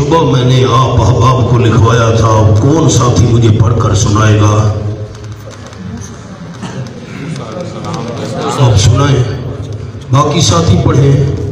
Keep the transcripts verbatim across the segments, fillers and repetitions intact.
صبح میں نے آپ احباب کو لکھوایا تھا، کون ساتھی مجھے پڑھ کر سنائے گا؟ آپ سنائیں، باقی ساتھی پڑھیں۔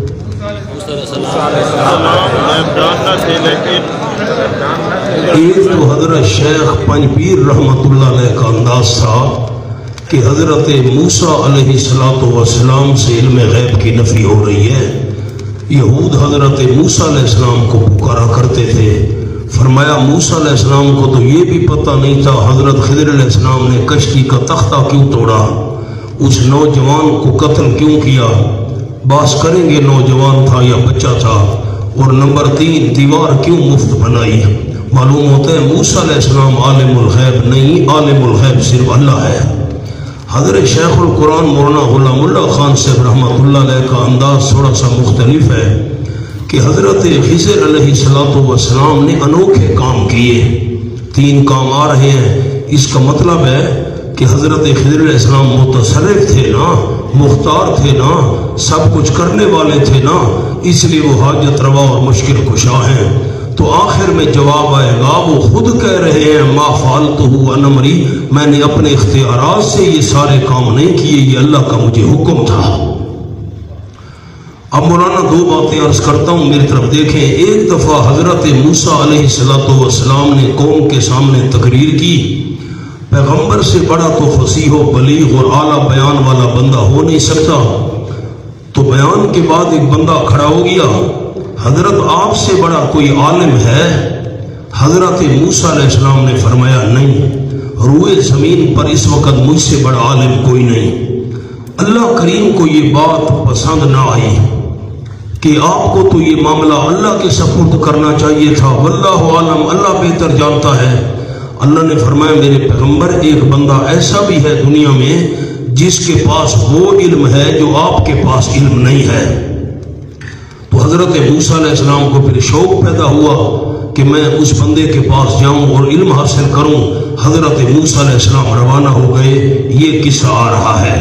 ایک تو حضرت شیخ پنج پیر رحمت اللہ علیہ کا انداز تھا کہ حضرت موسیٰ علیہ السلام سے علم غیب کی نفی ہو رہی ہے۔ یہود حضرت موسیٰ علیہ السلام کو پکارا کرتے تھے، فرمایا موسیٰ علیہ السلام کو تو یہ بھی پتہ نہیں تھا حضرت خضر علیہ السلام نے کشتی کا تختہ کیوں توڑا، اس نوجوان کو قتل کیوں کیا، باس کریں گے نوجوان تھا یا بچہ تھا، اور نمبر تین دیوار کیوں مفت بنائی۔ معلوم ہوتا ہے موسیٰ علیہ السلام عالم الغیب نہیں، عالم الغیب صرف اللہ ہے۔ حضرت شیخ القرآن مولانا غلام اللہ خان صاحب رحمۃ اللہ علیہ کا انداز تھوڑا سا مختلف ہے کہ حضرت خضر علیہ السلام نے انوکھے کام کیے، تین کام آ رہے ہیں، اس کا مطلب ہے کہ حضرت خضر علیہ السلام متصرف تھے نا، مختار تھے نا، سب کچھ کرنے والے تھے نا، اس لیے وہ حاجت روا اور مشکل کشا ہیں۔ تو آخر میں جواب آئے گا، وہ خود کہہ رہے ہیں ما فعلتہ عن امری، میں نے اپنے اختیارات سے یہ سارے کام نہیں کیے، یہ اللہ کا مجھے حکم تھا۔ اب مولانا دو باتیں عرض کرتا ہوں، میری طرف دیکھیں۔ ایک دفعہ حضرت موسیٰ علیہ السلام نے قوم کے سامنے تقریر کی، پیغمبر سے بڑا تو فصیح و بلیغ اور اعلیٰ بیان والا بندہ ہو نہیں سکتا، تو بیان کے بعد ایک بندہ کھڑا ہو گیا، حضرت آپ سے بڑا کوئی عالم ہے؟ حضرت موسیٰ علیہ السلام نے فرمایا نہیں، روئے زمین پر اس وقت مجھ سے بڑا عالم کوئی نہیں۔ اللہ کریم کو یہ بات پسند نہ آئی کہ آپ کو تو یہ معاملہ اللہ کے سپرد کرنا چاہیے تھا، واللہ عالم، اللہ بہتر جانتا ہے۔ اللہ نے فرمایا میرے پیغمبر ایک بندہ ایسا بھی ہے دنیا میں جس کے پاس وہ علم ہے جو آپ کے پاس علم نہیں ہے۔ تو حضرت موسیٰ علیہ السلام کو پھر شوق پیدا ہوا کہ میں اس بندے کے پاس جاؤں اور علم حاصل کروں۔ حضرت موسیٰ علیہ السلام روانہ ہو گئے۔ یہ قصہ آ رہا ہے۔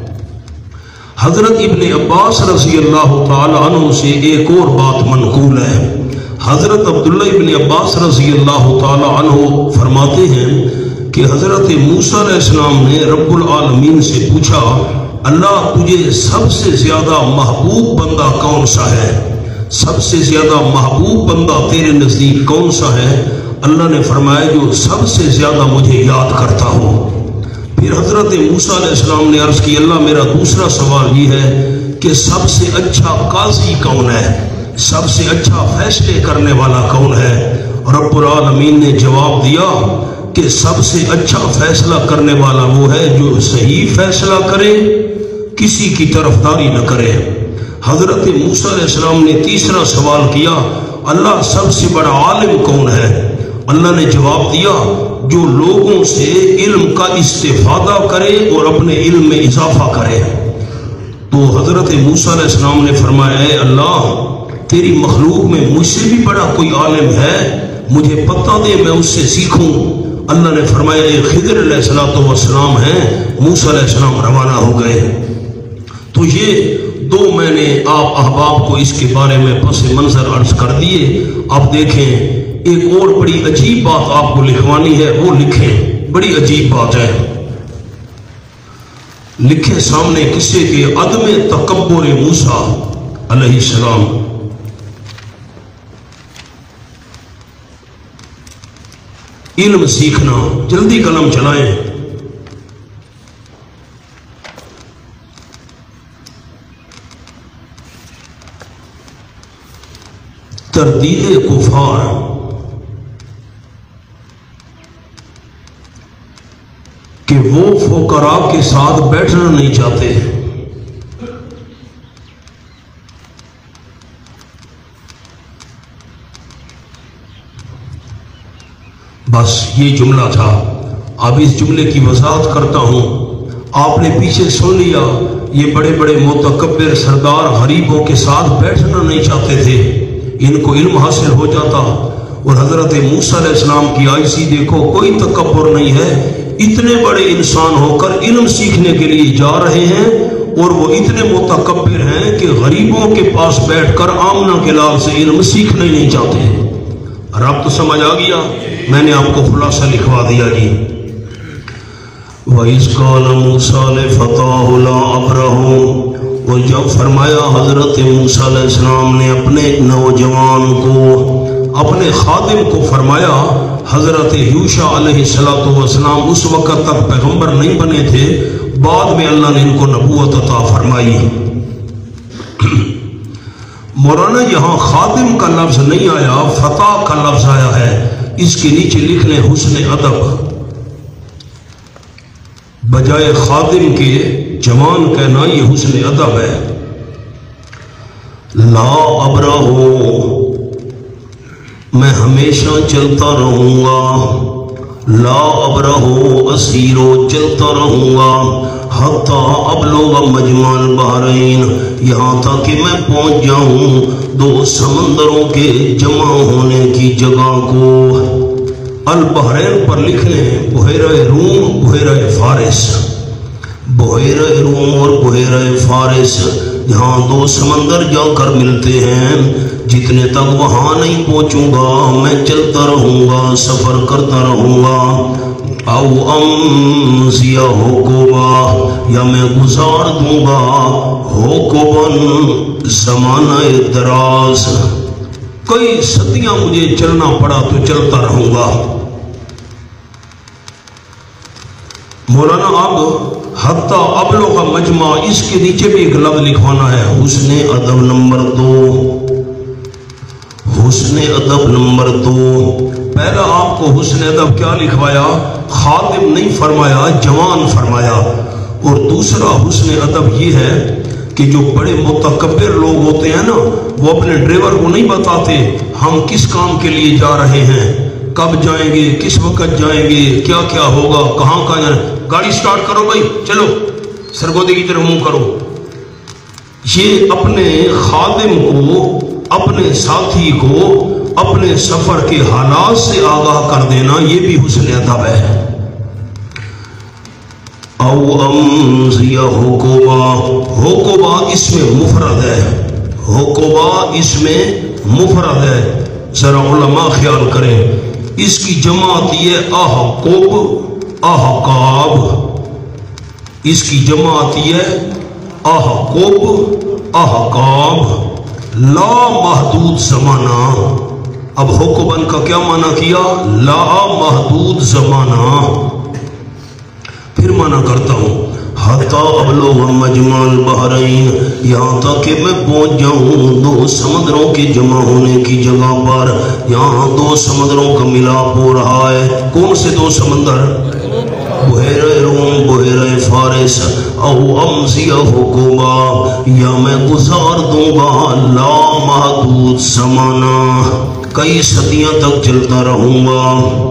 حضرت ابن عباس رضی اللہ تعالی عنہ سے ایک اور بات منقول ہے۔ حضرت عبداللہ ابن عباس رضی اللہ تعالی عنہ فرماتے ہیں کہ حضرت موسیٰ علیہ السلام نے رب العالمین سے پوچھا، اللہ تجھے سب سے زیادہ محبوب بندہ کون سا ہے؟ سب سے زیادہ محبوب بندہ تیرے نزدیک کون سا ہے؟ اللہ نے فرمایا جو سب سے زیادہ مجھے یاد کرتا ہو۔ پھر حضرت موسیٰ علیہ السلام نے عرض کی، اللہ میرا دوسرا سوال یہ ہے کہ سب سے اچھا قاضی کون ہے؟ سب سے اچھا فیصلے کرنے والا کون ہے؟ رب العالمین نے جواب دیا کہ سب سے اچھا فیصلہ کرنے والا وہ ہے جو صحیح فیصلہ کرے، کسی کی طرفداری نہ کرے۔ حضرت موسیٰ علیہ السلام نے تیسرا سوال کیا، اللہ سب سے بڑا عالم کون ہے؟ اللہ نے جواب دیا جو لوگوں سے علم کا استفادہ کرے اور اپنے علم میں اضافہ کرے۔ تو حضرت موسیٰ علیہ السلام نے فرمایا، اے اللہ تیری مخلوق میں مجھ سے بھی بڑا کوئی عالم ہے، مجھے پتہ دے میں اس سے سیکھوں۔ اللہ نے فرمایا اے خضر علیہ السلام ہیں۔ موسیٰ علیہ السلام روانہ ہو گئے۔ تو یہ دو میں نے آپ احباب کو اس کے بارے میں پس منظر عرض کر دیے۔ اب دیکھیں ایک اور بڑی عجیب بات آپ کو لکھوانی ہے، وہ لکھیں، بڑی عجیب بات ہے۔ لکھیں سامنے قصے کے عدم تکبر موسیٰ علیہ السلام۔ علم سیکھنا، جلدی قلم چلائیں۔ تردید کفار، کہ وہ فقراء کے ساتھ بیٹھنا نہیں چاہتے۔ بس یہ جملہ تھا۔ اب اس جملے کی وضاحت کرتا ہوں۔ آپ نے پیچھے سن لیا، یہ بڑے بڑے متکبر سردار غریبوں کے ساتھ بیٹھنا نہیں چاہتے تھے، ان کو علم حاصل ہو جاتا۔ اور حضرت موسیٰ علیہ السلام کی آئیسی دیکھو، کوئی تکبر نہیں ہے، اتنے بڑے انسان ہو کر علم سیکھنے کے لیے جا رہے ہیں، اور وہ اتنے متکبر ہیں کہ غریبوں کے پاس بیٹھ کر آمنہ کے لال سے علم سیکھنا ہی نہیں چاہتے۔ رب تو سمجھ آ گیا، میں نے آپ کو خلاصہ لکھوا دیا جی۔ وَإِذْ قَالَ مُوسَىٰ لِفَتَاهُ لَا أَبْرَحُ، اور جب فرمایا حضرت موسیٰ علیہ السلام نے اپنے نوجوان کو، اپنے خادم کو فرمایا، حضرت یوشع علیہ السلام اس وقت تک پیغمبر نہیں بنے تھے، بعد میں اللہ نے ان کو نبوت عطا فرمائی۔ مولانا یہاں خادم کا لفظ نہیں آیا، فتح کا لفظ آیا ہے، اس کے نیچے لکھ لیں حسن ادب، بجائے خادم کے جوان کہنا یہ حسن ادب ہے۔ لا ابرہو، میں ہمیشہ چلتا رہوں گا، لا ابرہو اسیرو، چلتا رہوں گا، حتیٰ ابلغ مجمع البحرین، یہاں تک کہ میں پہنچ جاؤں دو سمندروں کے جمع ہونے کی جگہ کو۔ البحرین پر لکھ لیں بحیرہ روم، بحیرہ فارس، بحیرہ روم اور بحیرہ فارس، جہاں دو سمندر جا کر ملتے ہیں، جتنے تک وہاں نہیں پہنچوں گا میں چلتا رہوں گا، سفر کرتا رہوں گا۔ او امضی حقبا، یا میں گزار دوں گا حقباً زمانہ دراز، کئی صدیاں مجھے چلنا پڑا تو چلتا رہوں گا۔ مولانا اب حتی ابلغ مجمع، اس کے نیچے بھی ایک لفظ لکھوانا ہے، حسن ادب نمبر دو، حسن ادب نمبر دو۔ پہلا آپ کو حسن ادب کیا لکھوایا؟ خادم نہیں فرمایا، جوان فرمایا۔ اور دوسرا حسن ادب یہ ہے کہ جو بڑے متکبر لوگ ہوتے ہیں نا، وہ اپنے ڈرائیور کو نہیں بتاتے ہم کس کام کے لیے جا رہے ہیں، کب جائیں گے، کس وقت جائیں گے، کیا کیا ہوگا، کہاں کہاں جانا، گاڑی سٹارٹ کرو بھائی چلو، سرگودے کی طرف منہ کرو۔ یہ اپنے خادم کو، اپنے ساتھی کو اپنے سفر کے حالات سے آگاہ کر دینا، یہ بھی حسن ادب ہے۔ او امضی حقبا، حقبا اس میں مفرد ہے، حقبا اس میں مفرد ہے، ذرا علماء خیال کریں، اس کی جماعت یہ احقب، احقاب، اس کی جماعت یہ احقب، احقاب، لا محدود زمانہ۔ اب حقبن کا کیا معنی کیا؟ لا محدود زمانہ۔ پھر معنی کرتا ہوں، حتیٰ ابلغ مجمع البحرین، یہاں تک کہ میں پہنچ جاؤں دو سمندروں کے جمع ہونے کی جگہ پر۔ یہاں دو سمندروں کا ملاپ ہو رہا ہے، کون سے دو سمندر؟ بحیرہ روم، بحیرہ فارس۔ او امضی حقبا، یا میں گزار دوں گا لا محدود زمانہ، کئی صدیاں تک چلتا رہوں گا۔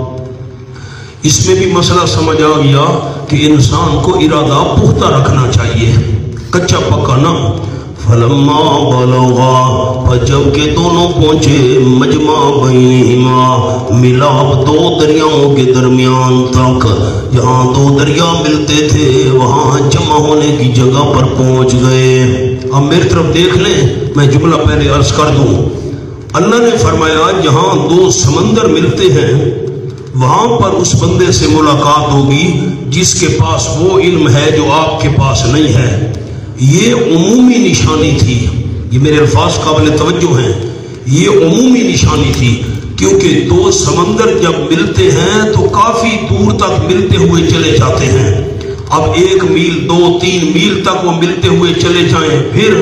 اس میں بھی مسئلہ سمجھ آ گیا کہ انسان کو ارادہ پختہ رکھنا چاہیے، کچا پکا نہ۔ فلما بلغا، پر جب کہ دونوں پہنچے مجمع بینہما، ملاپ دو دریاؤں کے درمیان تک، جہاں دو دریا ملتے تھے وہاں جمع ہونے کی جگہ پر پہنچ گئے۔ اب میری طرف دیکھ لیں، میں جملہ پہلے عرض کر دوں۔ اللہ نے فرمایا جہاں دو سمندر ملتے ہیں وہاں پر اس بندے سے ملاقات ہوگی جس کے پاس وہ علم ہے جو آپ کے پاس نہیں ہے۔ یہ عمومی نشانی تھی، یہ میرے الفاظ قابل توجہ ہیں، یہ عمومی نشانی تھی، کیونکہ دو سمندر جب ملتے ہیں تو کافی دور تک ملتے ہوئے چلے جاتے ہیں۔ اب ایک میل، دو تین میل تک وہ ملتے ہوئے چلے جائیں، پھر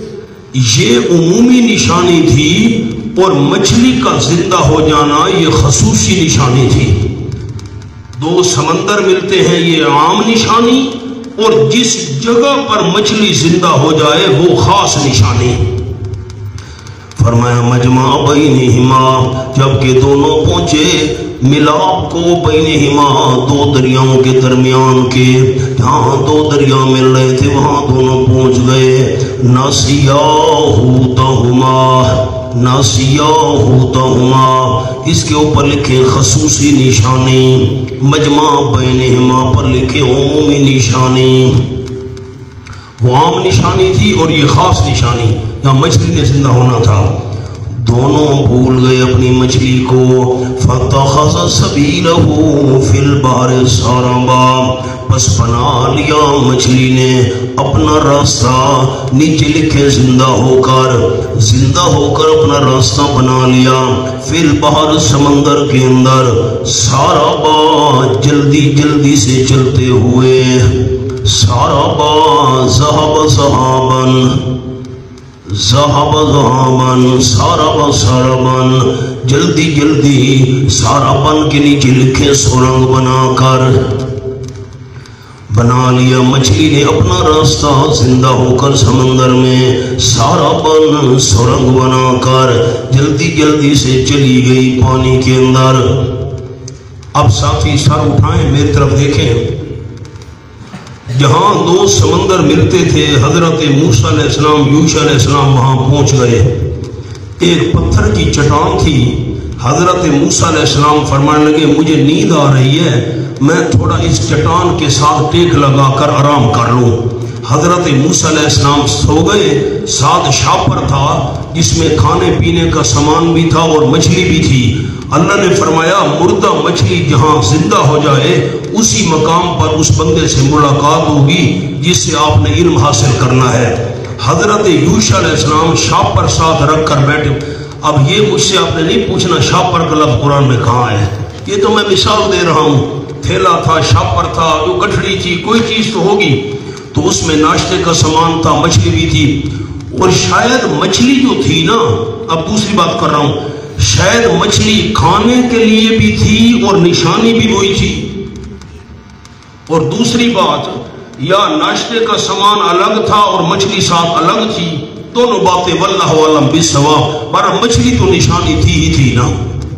یہ عمومی نشانی تھی، اور مچھلی کا زندہ ہو جانا یہ خصوصی نشانی تھی۔ دو سمندر ملتے ہیں یہ عام نشانی، اور جس جگہ پر مچھلی زندہ ہو جائے وہ خاص نشانی۔ فرمایا مجمع بینہما، جبکہ دونوں پہنچے ملاپ کو بینہما، دو دریاؤں کے درمیان کے، جہاں دو دریا مل رہے تھے وہاں دونوں پہنچ گئے۔ ناسیہ ہوتہما، ناسیہ ہوتہما، اس کے اوپر لکھے خصوصی نشانی، مجمع بینہما پر لکھے عمومی نشانی۔ وہ عام نشانی تھی اور یہ خاص نشانی، یہاں مچھلی نے زندہ ہونا تھا۔ دونوں بھول گئے اپنی مچھلی کو. فَاتَّخَذَ سَبِيلَهُ فِي الْبَحْرِ سَرَبًا پس بنا لیا مچھلی نے اپنا راستہ نیچے لکھے زندہ ہو کر زندہ ہو کر اپنا راستہ بنا لیا. فی البحر سمندر کے اندر سارا جلدی جلدی سے چلتے ہوئے. سارا ذہب ذہابن ذہب ذہابن سارا ساربن جلدی جلدی ساربن کے نیچے لکھے سرنگ بنا کر بنا لیا مچھلی نے اپنا راستہ زندہ ہو کر سمندر میں. سارا بن سرنگ بنا کر جلدی جلدی سے چلی گئی پانی کے اندر. اب ساتھی سر اٹھائیں میری طرف دیکھیں. جہاں دو سمندر ملتے تھے حضرت موسیٰ علیہ السلام یوشع علیہ السلام وہاں پہنچ گئے. ایک پتھر کی چٹان تھی. حضرت موسیٰ علیہ السلام فرمانے لگے مجھے نیند آ رہی ہے, میں تھوڑا اس چٹان کے ساتھ ٹیک لگا کر آرام کر لوں. حضرت موسیٰ علیہ السلام سو گئے. ساتھ شاپر تھا جس میں کھانے پینے کا سامان بھی تھا اور مچھلی بھی تھی. اللہ نے فرمایا مردہ مچھلی جہاں زندہ ہو جائے اسی مقام پر اس بندے سے ملاقات ہوگی جس سے آپ نے علم حاصل کرنا ہے. حضرت یوشع علیہ السلام شاپر ساتھ رکھ کر بیٹھے. اب یہ مجھ سے آپ نے نہیں پوچھنا شاپر کا لفظ قرآن میں کہاں ہے, یہ تو میں مثال دے رہا ہوں. تھیلا تھا, شاپر تھا, جو گٹھڑی تھی, کوئی چیز تو ہوگی. تو اس میں ناشتے کا سامان تھا, مچھلی بھی تھی. اور شاید مچھلی جو تھی نا, اب دوسری بات کر رہا ہوں, شاید مچھلی کھانے کے لیے بھی تھی اور نشانی بھی وہی تھی. اور دوسری بات, یا ناشتے کا سامان الگ تھا اور مچھلی ساتھ الگ تھی. دونوں باتیں واللہ عالم بالصواب. پر مچھلی تو نشانی تھی ہی تھی نا.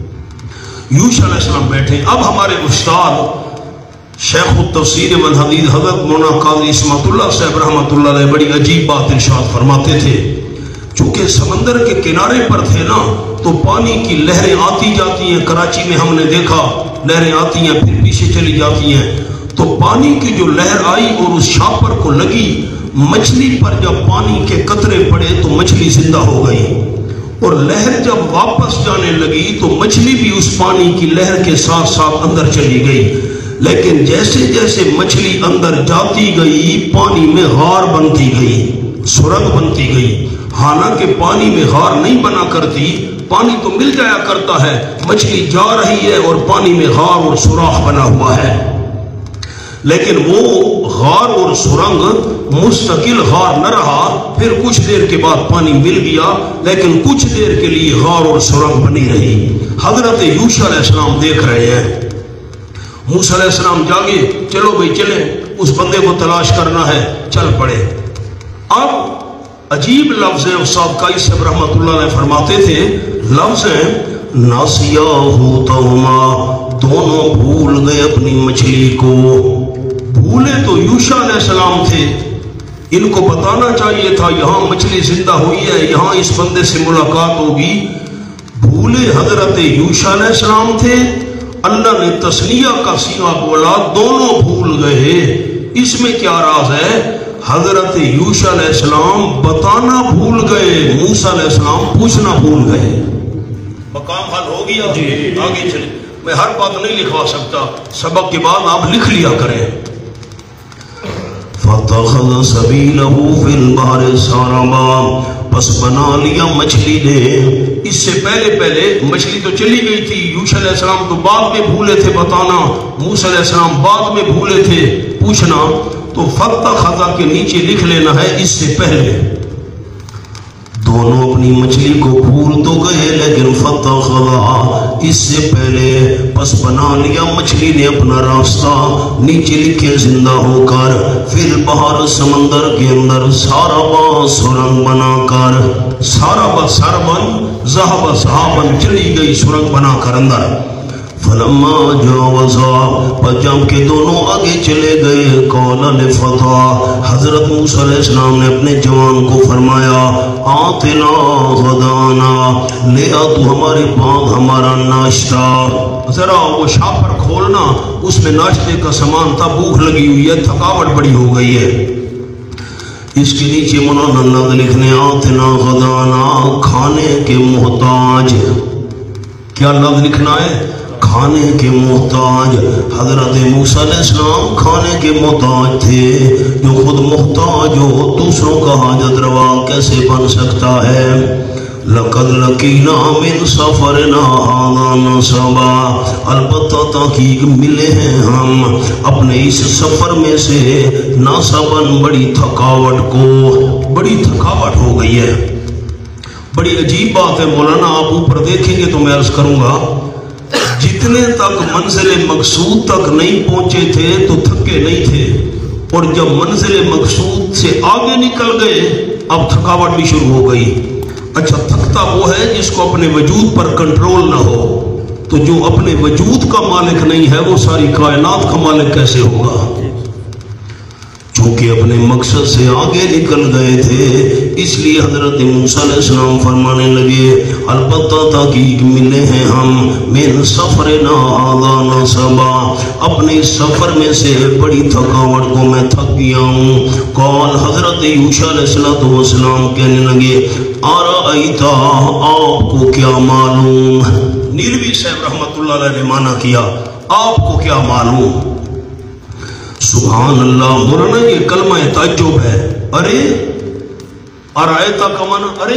یوشع علیہ السلام بیٹھے. اب ہمارے استاد شیخ التفسیر والحدیث حضرت مولانا قاضی اسمت اللہ صاحب رحمۃ اللہ علیہ بڑی عجیب بات ارشاد فرماتے تھے. چونکہ سمندر کے کنارے پر تھے نا تو پانی کی لہریں آتی جاتی ہیں. کراچی میں ہم نے دیکھا لہریں آتی ہیں پھر پیچھے چلی جاتی ہیں. تو پانی کی جو لہر آئی اور اس شاپر کو لگی, مچھلی پر جب پانی کے قطرے پڑے تو مچھلی زندہ ہو گئی. اور لہر جب واپس جانے لگی تو مچھلی بھی اس پانی کی لہر کے ساتھ ساتھ اندر چلی گئی. لیکن جیسے جیسے مچھلی اندر جاتی گئی پانی میں غار بنتی گئی, سرنگ بنتی گئی. حالانکہ پانی میں غار نہیں بنا کرتی, پانی تو مل جایا کرتا ہے. مچھلی جا رہی ہے اور پانی میں غار اور سوراخ بنا ہوا ہے. لیکن وہ غار اور سرنگ مستقل غار نہ رہا. پھر کچھ دیر کے بعد پانی مل گیا لیکن کچھ دیر کے لیے غار اور سرنگ بنی رہی. حضرت یوشع علیہ السلام دیکھ رہے ہیں. موسیٰ علیہ السلام جاگے, چلو بھئی چلیں, اس بندے کو تلاش کرنا ہے. چل پڑے. اب عجیب لفظ ہے. استاد قاضی صاحب رحمۃ اللہ علیہ فرماتے تھے, لفظ ہے ناسیاہوتہما, دونوں بھول گئے اپنی مچھلی کو. بھولے تو یوشع علیہ السلام تھے, ان کو بتانا چاہیے تھا یہاں مچھلی زندہ ہوئی ہے, یہاں اس بندے سے ملاقات ہوگی. بھولے حضرت یوشع علیہ السلام تھے. اللہ نے تسنیہ کا صیغہ بولا, دونوں بھول گئے. اس میں کیا راز ہے؟ حضرت یوشع علیہ السلام بتانا بھول گئے, موسیٰ علیہ السلام پوچھنا بھول گئے. مقام حل ہو گیا. آگے چلیں. میں ہر بات نہیں لکھوا سکتا, سبق کے بعد آپ لکھ لیا کریں. فَاتَّخَذَ سَبِيلَهُ فِي الْبَحْرِ سَرَبًا پس بنا لیا مچھلی نے. اس سے پہلے پہلے مچھلی تو چلی گئی تھی. یوشع علیہ السلام تو بعد میں بھولے تھے بتانا, موسیٰ علیہ السلام بعد میں بھولے تھے پوچھنا. تو فَاتَّخَذَ کے نیچے لکھ لینا ہے اس سے پہلے. دونوں اپنی مچھلی کو بھول تو گئے لیکن فَاتَّخَذَ اس سے پہلے پس بنا لیا مچھلی نے اپنا راستہ نیچے لکھے زندہ ہو کر. فی البحر سمندر کے اندر ساربا سرنگ بنا کر. ساربا سربن ذہب ذہابن چلی گئی سرنگ بنا کر اندر. فلما جاوزا پر جب کہ دونوں آگے چلے گئے قال لفتى حضرت موسیٰ علیہ السلام نے اپنے جوان کو فرمایا آتنا غدانا, لے آ تو ہمارے پاس ہمارا ناشتہ. ذرا وہ شاپر کھولنا, اس میں ناشتے کا سامان تھا. بھوک لگی ہوئی ہے, تھکاوٹ بڑی ہو گئی ہے. اس کے نیچے مولانا لفظ لکھنے آتنا غدانا کھانے کے محتاج. کیا لفظ لکھنا ہے؟ کھانے کے محتاج. حضرت موسیٰ علیہ السلام کھانے کے محتاج تھے. جو خود محتاج ہو دوسروں کا حاجت روا کیسے بن سکتا ہے؟ لَقَدْ لَقِينَا مِنْ سَفَرِنَا هَذَا نَصَبًا. البتہ تحقیق ملے ہیں ہم اپنے اس سفر میں سے ناصباً بڑی تھکاوٹ کو. بڑی تھکاوٹ ہو گئی ہے. بڑی عجیب بات ہے مولانا، آپ اوپر دیکھیں گے تو میں عرض کروں گا جتنے تک منزل مقصود تک نہیں پہنچے تھے تو تھکے نہیں تھے، اور جب منزل مقصود سے آگے نکل گئے اب تھکاوٹ بھی شروع ہو گئی. اچھا تھکتا وہ ہے جس کو اپنے وجود پر کنٹرول نہ ہو، تو جو اپنے وجود کا مالک نہیں ہے وہ ساری کائنات کا مالک کیسے ہوگا؟ چونکہ اپنے مقصد سے آگے نکل گئے تھے اس لیے حضرت موسیٰ علیہ السلام فرمانے لگے البتہ تحقیق ملے ہیں ہم من سفرنا هذا نصبا، اپنے سفر میں سے بڑی تھکاوٹ کو میں تھک گیا ہوں. قال حضرت یوشع علیہ السلام کہنے لگے آرائیتا، آپ کو کیا معلوم؟ نیلوی صاحب رحمت اللہ علیہ نے معنی کیا آپ کو کیا معلوم. سبحان اللہ مولانا یہ کلمہ تعجب ہے. ارے ارائیتا کا معنی ارے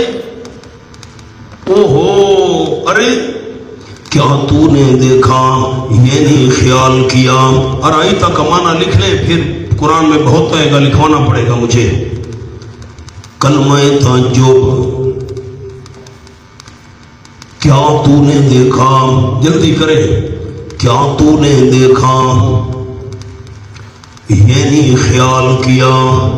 اوہو ارے کیا تو نے دیکھا یعنی خیال کیا. ارائیتا کا معنی لکھ لے پھر قرآن میں بہت آئے گا لکھوانا پڑے گا مجھے. کلمہ تعجب کیا تو نے دیکھا، جلدی کرے کیا تو نے دیکھا یعنی خیال کیا.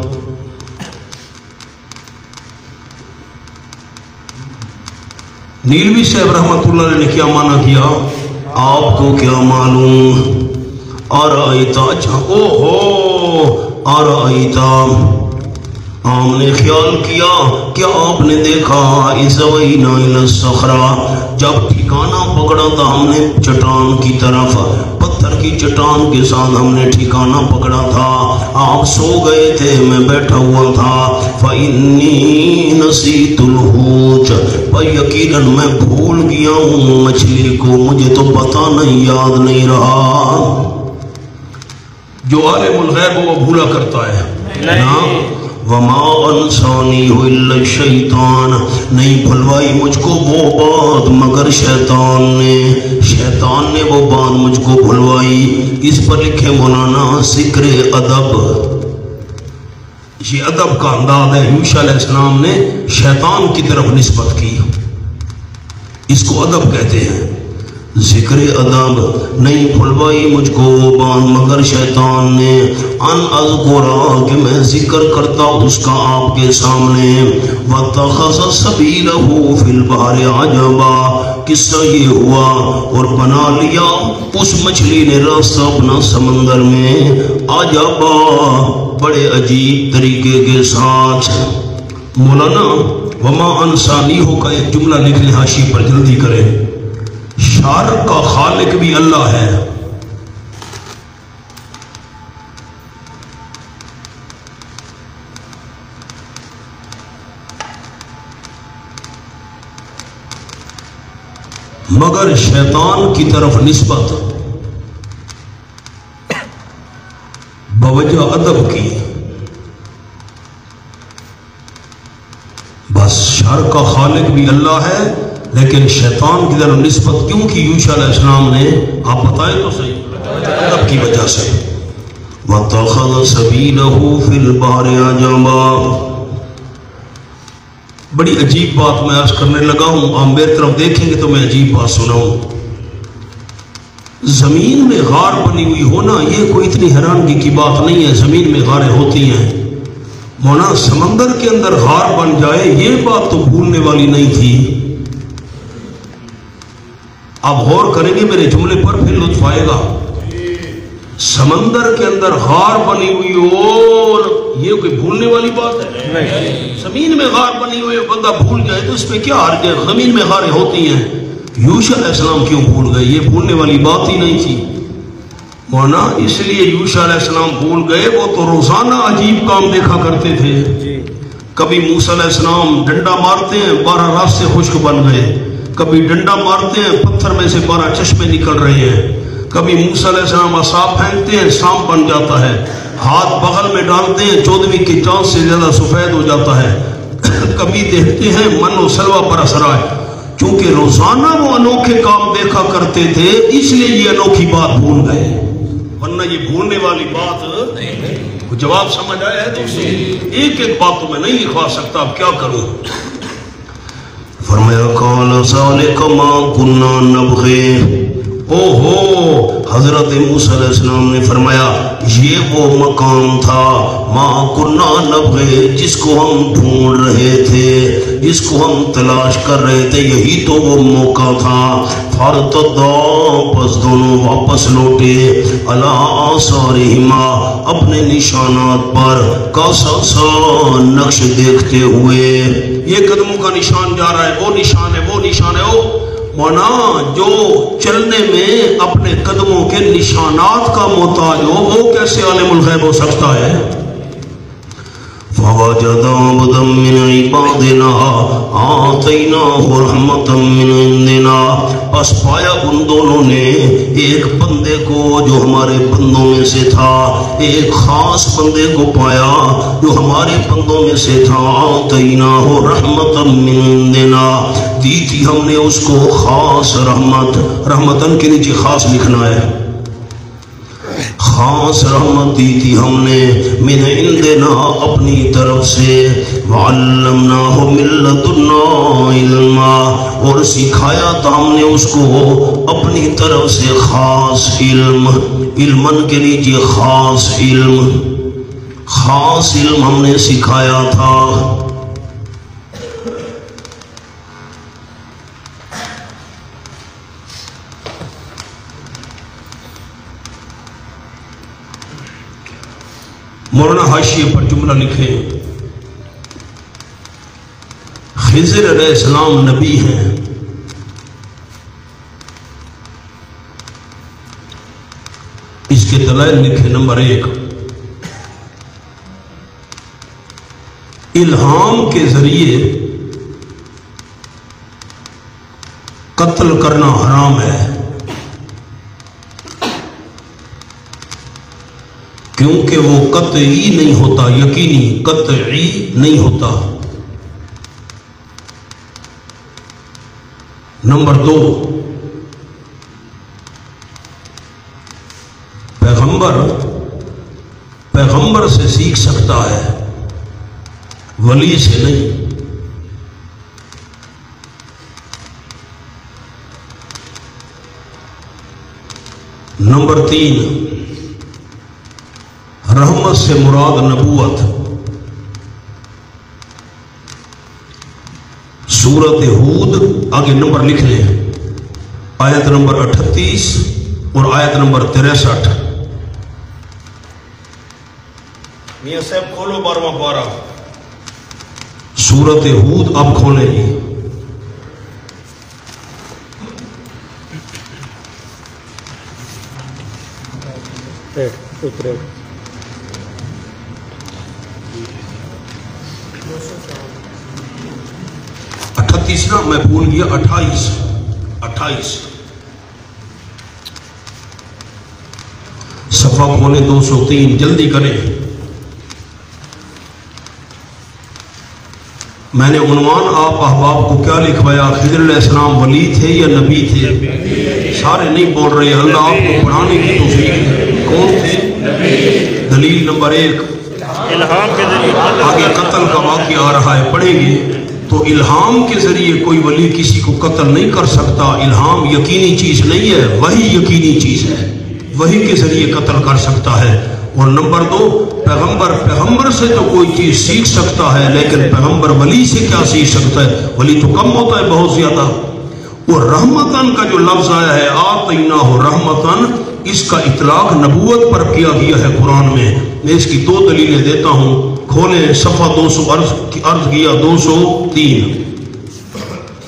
نیلوی صاحب رحمت اللہ علیہ نے کیا معنی کیا آپ کو کیا معلوم. آرائیتا، اچھا او ہو آرائیتا ہم نے خیال کیا کیا آپ نے دیکھا اِذْ أَوَيْنَا إِلَى الصَّخْرَةِ جب ٹھکانہ پکڑا تھا ہم نے چٹان کی طرف، پتھر کی چٹان کے ساتھ ہم نے ٹھکانہ پکڑا تھا. آپ سو گئے تھے میں بیٹھا ہوا تھا. فَإِنِّي نَسِيتُ الْحُوتَ، پر یقیناً میں بھول گیا ہوں مچھلی کو، مجھے تو پتہ نہیں یاد نہیں رہا. جو عالم الغیب وہ بھولا کرتا ہے نا. وَمَا أَنْسَانِيهُ إِلَّا الشَّيْطَانُ، نہیں بھلوائی مجھ کو وہ بات مگر شیطان نے. شیطان نے وہ بات مجھ کو بھلوائی. اس پر لکھے مولانا ذکر ادب، یہ ادب کا انداز ہے. یوشع علیہ السلام نے شیطان کی طرف نسبت کی، اس کو ادب کہتے ہیں. ذکر ادب نہیں بھلوائی مجھ کو وہ بات مگر شیطان نے. ان اذکرہ کہ میں ذکر کرتا اس کا آپ کے سامنے. واتخذ سبیلہ فی البحر عجبا، قصہ یہ ہوا اور بنا لیا اس مچھلی نے راستہ اپنا سمندر میں عجبا، بڑے عجیب طریقے کے ساتھ. مولانا وما انسانیہ کا ایک جملہ لکھ لیں حاشی پر، جلدی کریں. شارق کا خالق بھی اللہ ہے. مگر شیطان کی طرف نسبت بوجہ ادب کی. بس شارق کا خالق بھی اللہ ہے لیکن شیطان کی طرف نسبت کیوں کی یوشع علیہ السلام نے؟ آپ بتائیں تو صحیح. ادب کی وجہ سے. وَاتَّخَذَ سَبِيلَهُ فِي الْبَحْرِ عَجَبًا، بڑی عجیب بات میں عرض کرنے لگا ہوں. آپ میری طرف دیکھیں گے تو میں عجیب بات سناؤں. زمین میں غار بنی ہوئی ہونا یہ کوئی اتنی حیرانگی کی بات نہیں ہے. زمین میں غاریں ہوتی ہیں. مولانا سمندر کے اندر غار بن جائے یہ بات تو بھولنے والی نہیں تھی. آپ غور کریں گے میرے جملے پر پھر لطف آئے گا. سمندر کے اندر غار بنی ہوئی اور یہ کوئی بھولنے والی بات ہے؟ زمین میں غار بنی ہوئی بندہ بھول جائے تو اس میں کیا حرج ہے؟ زمین میں غاریں ہوتی ہیں. یوشع علیہ السلام کیوں بھول گئے؟ یہ بھولنے والی بات ہی نہیں تھی. مونا اس لیے یوشع علیہ السلام بھول گئے، وہ تو روزانہ عجیب کام دیکھا کرتے تھے۔ کبھی موسیٰ علیہ السلام ڈنڈا مارتے ہیں بارہ راستے خشک بن گئے، کبھی ڈنڈا مارتے ہیں پتھر میں سے بارہ چشمے نکل رہے ہیں، کبھی موسیٰ علیہ السلام عصا پھینکتے ہیں سانپ بن جاتا ہے، ہاتھ بغل میں ڈالتے ہیں چودھویں کی چاند سے زیادہ سفید ہو جاتا ہے، کبھی دیکھتے ہیں من و سلوہ برس رہا ہے۔ چونکہ روزانہ وہ انوکھے کام دیکھا کرتے تھے اس لیے یہ انوکھی بات بھول گئے، ورنہ یہ بھولنے والی بات نہیں۔ جواب سمجھ آیا ہے دوستو؟ ایک ایک بات تو میں نہیں لکھوا سکتا، اب کیا کروں؟ فرمایا قال ذالک ما کنا نبغی، او ہو حضرت موسیٰ علیہ السلام نے فرمایا یہ وہ مقام تھا ما کنا نبغی، جس کو ہم ڈھونڈ رہے تھے، جس کو ہم تلاش کر رہے تھے، یہی تو وہ موقع تھا۔ فارتدا، پس دونوں واپس لوٹے، علی آثارہما، اپنے نشانات پر، قصصا، نقش دیکھتے ہوئے۔ یہ قدموں کا نشان جا رہا ہے، وہ نشان ہے، وہ نشان ہے، وہ مونا جو چلنے میں اپنے قدموں کے نشانات کا محتاج ہو وہ کیسے عالم الغیب ہو سکتا ہے؟ فَوَجَدَ عَبْدًا مِّنْ عِبَادِنَا آتَيْنَاهُ رَحْمَةً مِّنْ عِنْدِنَا، پس پایا ان دونوں نے ایک بندے کو جو ہمارے بندوں میں سے تھا، ایک خاص بندے کو پایا جو ہمارے بندوں میں سے تھا۔ آتَيْنَاهُ رَحْمَةً مِّنْ عِنْدِنَا، دی تھی ہم نے اس کو خاص رحمت، رحمتن کے نیچے خاص لکھنا ہے، خاص رحمت دی تھی ہم نے، من عندنا، اپنی طرف سے، وعلمناہ من لدنا علما، اور سکھایا تھا ہم نے اس کو اپنی طرف سے خاص علم، علمن کے نیچے خاص علم، خاص علم ہم نے سکھایا تھا۔ مولانا حاشیے پر جملہ لکھے، خضر علیہ السلام نبی ہیں، اس کے دلائل لکھے۔ نمبر ایک، الہام کے ذریعے قتل کرنا حرام ہے، کیونکہ وہ قطعی نہیں ہوتا، یقینی قطعی نہیں ہوتا۔ نمبر دو، پیغمبر پیغمبر سے سیکھ سکتا ہے، ولی سے نہیں۔ نمبر تین، رحمت سے مراد نبوت۔ سورۃ ہود آگے نمبر لکھ لیں، آیت نمبر اٹھتیس اور آیت نمبر تریسٹھ۔ میاں صاحب کھولو بارواں پارہ، سورۃ ہود اب کھولیں جی۔ تیسرا میں بھول گیا، اٹھائیس اٹھائیس صفحہ کھولے، دو سو تین، جلدی کریں۔ میں نے عنوان آپ احباب کو کیا لکھوایا؟ خضر علیہ السلام ولی تھے یا نبی تھے؟ سارے نہیں بول رہے، اللہ آپ کو پڑھانے کی توفیق دے۔ کون تھے؟ دلیل نمبر ایک، الہام کے ذریعے، آگے قتل کا واقعہ آ رہا ہے، پڑھیں گے تو الہام کے ذریعے کوئی ولی کسی کو قتل نہیں کر سکتا۔ الہام یقینی چیز نہیں ہے، وہی یقینی چیز ہے، وہی کے ذریعے قتل کر سکتا ہے۔ اور نمبر دو، پیغمبر پیغمبر سے تو کوئی چیز سیکھ سکتا ہے، لیکن پیغمبر ولی سے کیا سیکھ سکتا ہے؟ ولی تو کم ہوتا ہے بہت زیادہ۔ اور رحمتن کا جو لفظ آیا ہے، آتیناہ رحمتن، اس کا اطلاق نبوت پر کیا گیا ہے قرآن میں۔ میں اس کی دو دلیلیں دیتا ہوں، کھولیں صفحہ دو سو عرض کیا، دو سو تین۔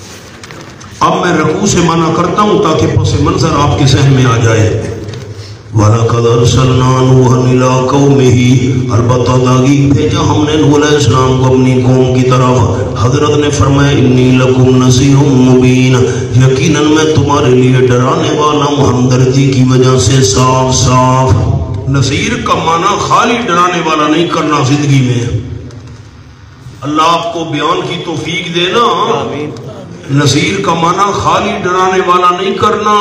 اب میں رکوع سے منع کرتا ہوں تاکہ پس منظر آپ کے ذہن میں آ جائے۔ وَلَقَدْ أَرْسَلْنَا نُوحًا إِلَىٰ قَوْمِهِ، البتہ تحقیق بھیجا ہم نے نوح علیہ السلام کو اپنی قوم کی طرف۔ حضرت نے فرمایا انی لکم نذیر مبین، یقیناً میں تمہارے لیے ڈرانے والا ہوں ہمدردی کی وجہ سے صاف صاف۔ نذیر کا معنی خالی ڈرانے والا نہیں کرنا زندگی میں، اللہ آپ کو بیان کی توفیق دے نا۔ نذیر کا معنی خالی ڈرانے والا نہیں کرنا۔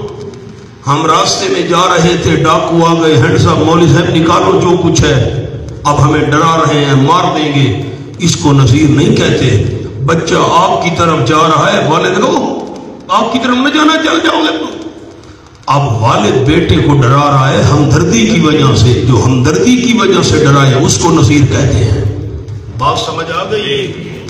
ہم راستے میں جا رہے تھے، ڈاکو آ گئے، ہینڈ صاحب مولوی صاحب نکالو جو کچھ ہے، اب ہمیں ڈرا رہے ہیں، مار دیں گے، اس کو نذیر نہیں کہتے۔ بچہ آپ کی طرف جا رہا ہے، والد کو آپ کی طرف نہ جانا، چل جاؤ گے۔ اب والد بیٹے کو ڈرا رہا ہے ہمدردی کی وجہ سے، جو ہمدردی کی وجہ سے ڈرائے اس کو نذیر کہتے ہیں۔ بات سمجھ آ گئی؟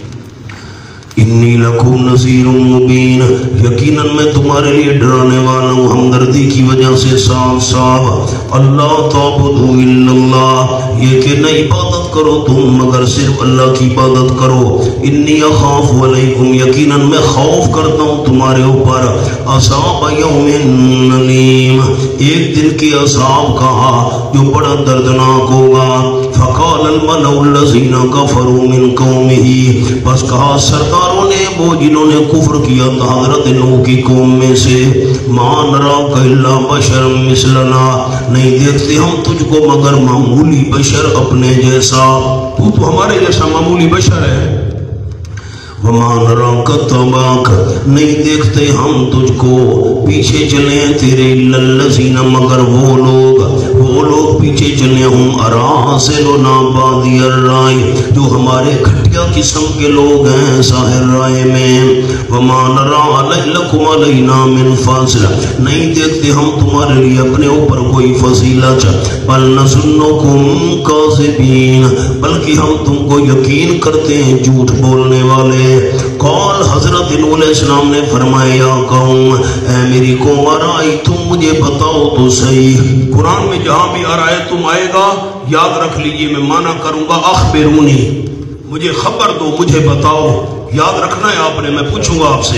انی لکم نذیر مبین، یقیناً میں تمہارے لیے ڈرانے والا ہوں ہمدردی کی وجہ سے صاف صاف۔ اللہ تعبدوا الا اللہ، یہ کہ نہ عبادت کرو تم مگر صرف اللہ کی عبادت کرو۔ انی اخاف علیکم، یقیناً میں خوف کرتا ہوں تمہارے اوپر، عذاب یوم علیم، ایک دن کی عذاب کا جو بڑا دردناک ہوگا۔ فقال الملأ الذین کفروا من قومہ، بس کہا سرداروں نے وہ جنہوں نے کفر کیا تھا حضرت نوح کی قوم میں سے، ما نراک الا بشرا مثلنا، نہیں دیکھتے ہم تجھ کو مگر معمولی بشر اپنے جیسا، تو تو ہمارے جیسا معمولی بشر ہے۔ وما نراک اتبعک، نہیں دیکھتے ہم تجھ کو پیچھے چلے تیرے الا الذین، مگر وہ لوگ وہ لوگ پیچھے چلے ہم اراذلنا بادی الرائے، جو ہمارے گھٹیا قسم کے لوگ ہیں ظاہر رائے میں۔ وما نرى لکم علینا من فضل، نہیں دیکھتے ہم تمہارے لیے اپنے اوپر کوئی فضیلت، بل نظنکم کاذبین، بلکہ ہم تم کو یقین کرتے ہیں جھوٹ بولنے والے۔ قال حضرت نوح علیہ السلام نے فرمایا یا قوم، اے میری قوم، ارائیتم، مجھے بتاؤ تو صحیح۔ قرآن میں جہاں بھی ارائیتم آئے گا یاد رکھ لیجئے، میں معنی کروں گا اخبرونی، مجھے خبر دو، مجھے بتاؤ، یاد رکھنا ہے آپ نے، میں پوچھوں گا آپ سے۔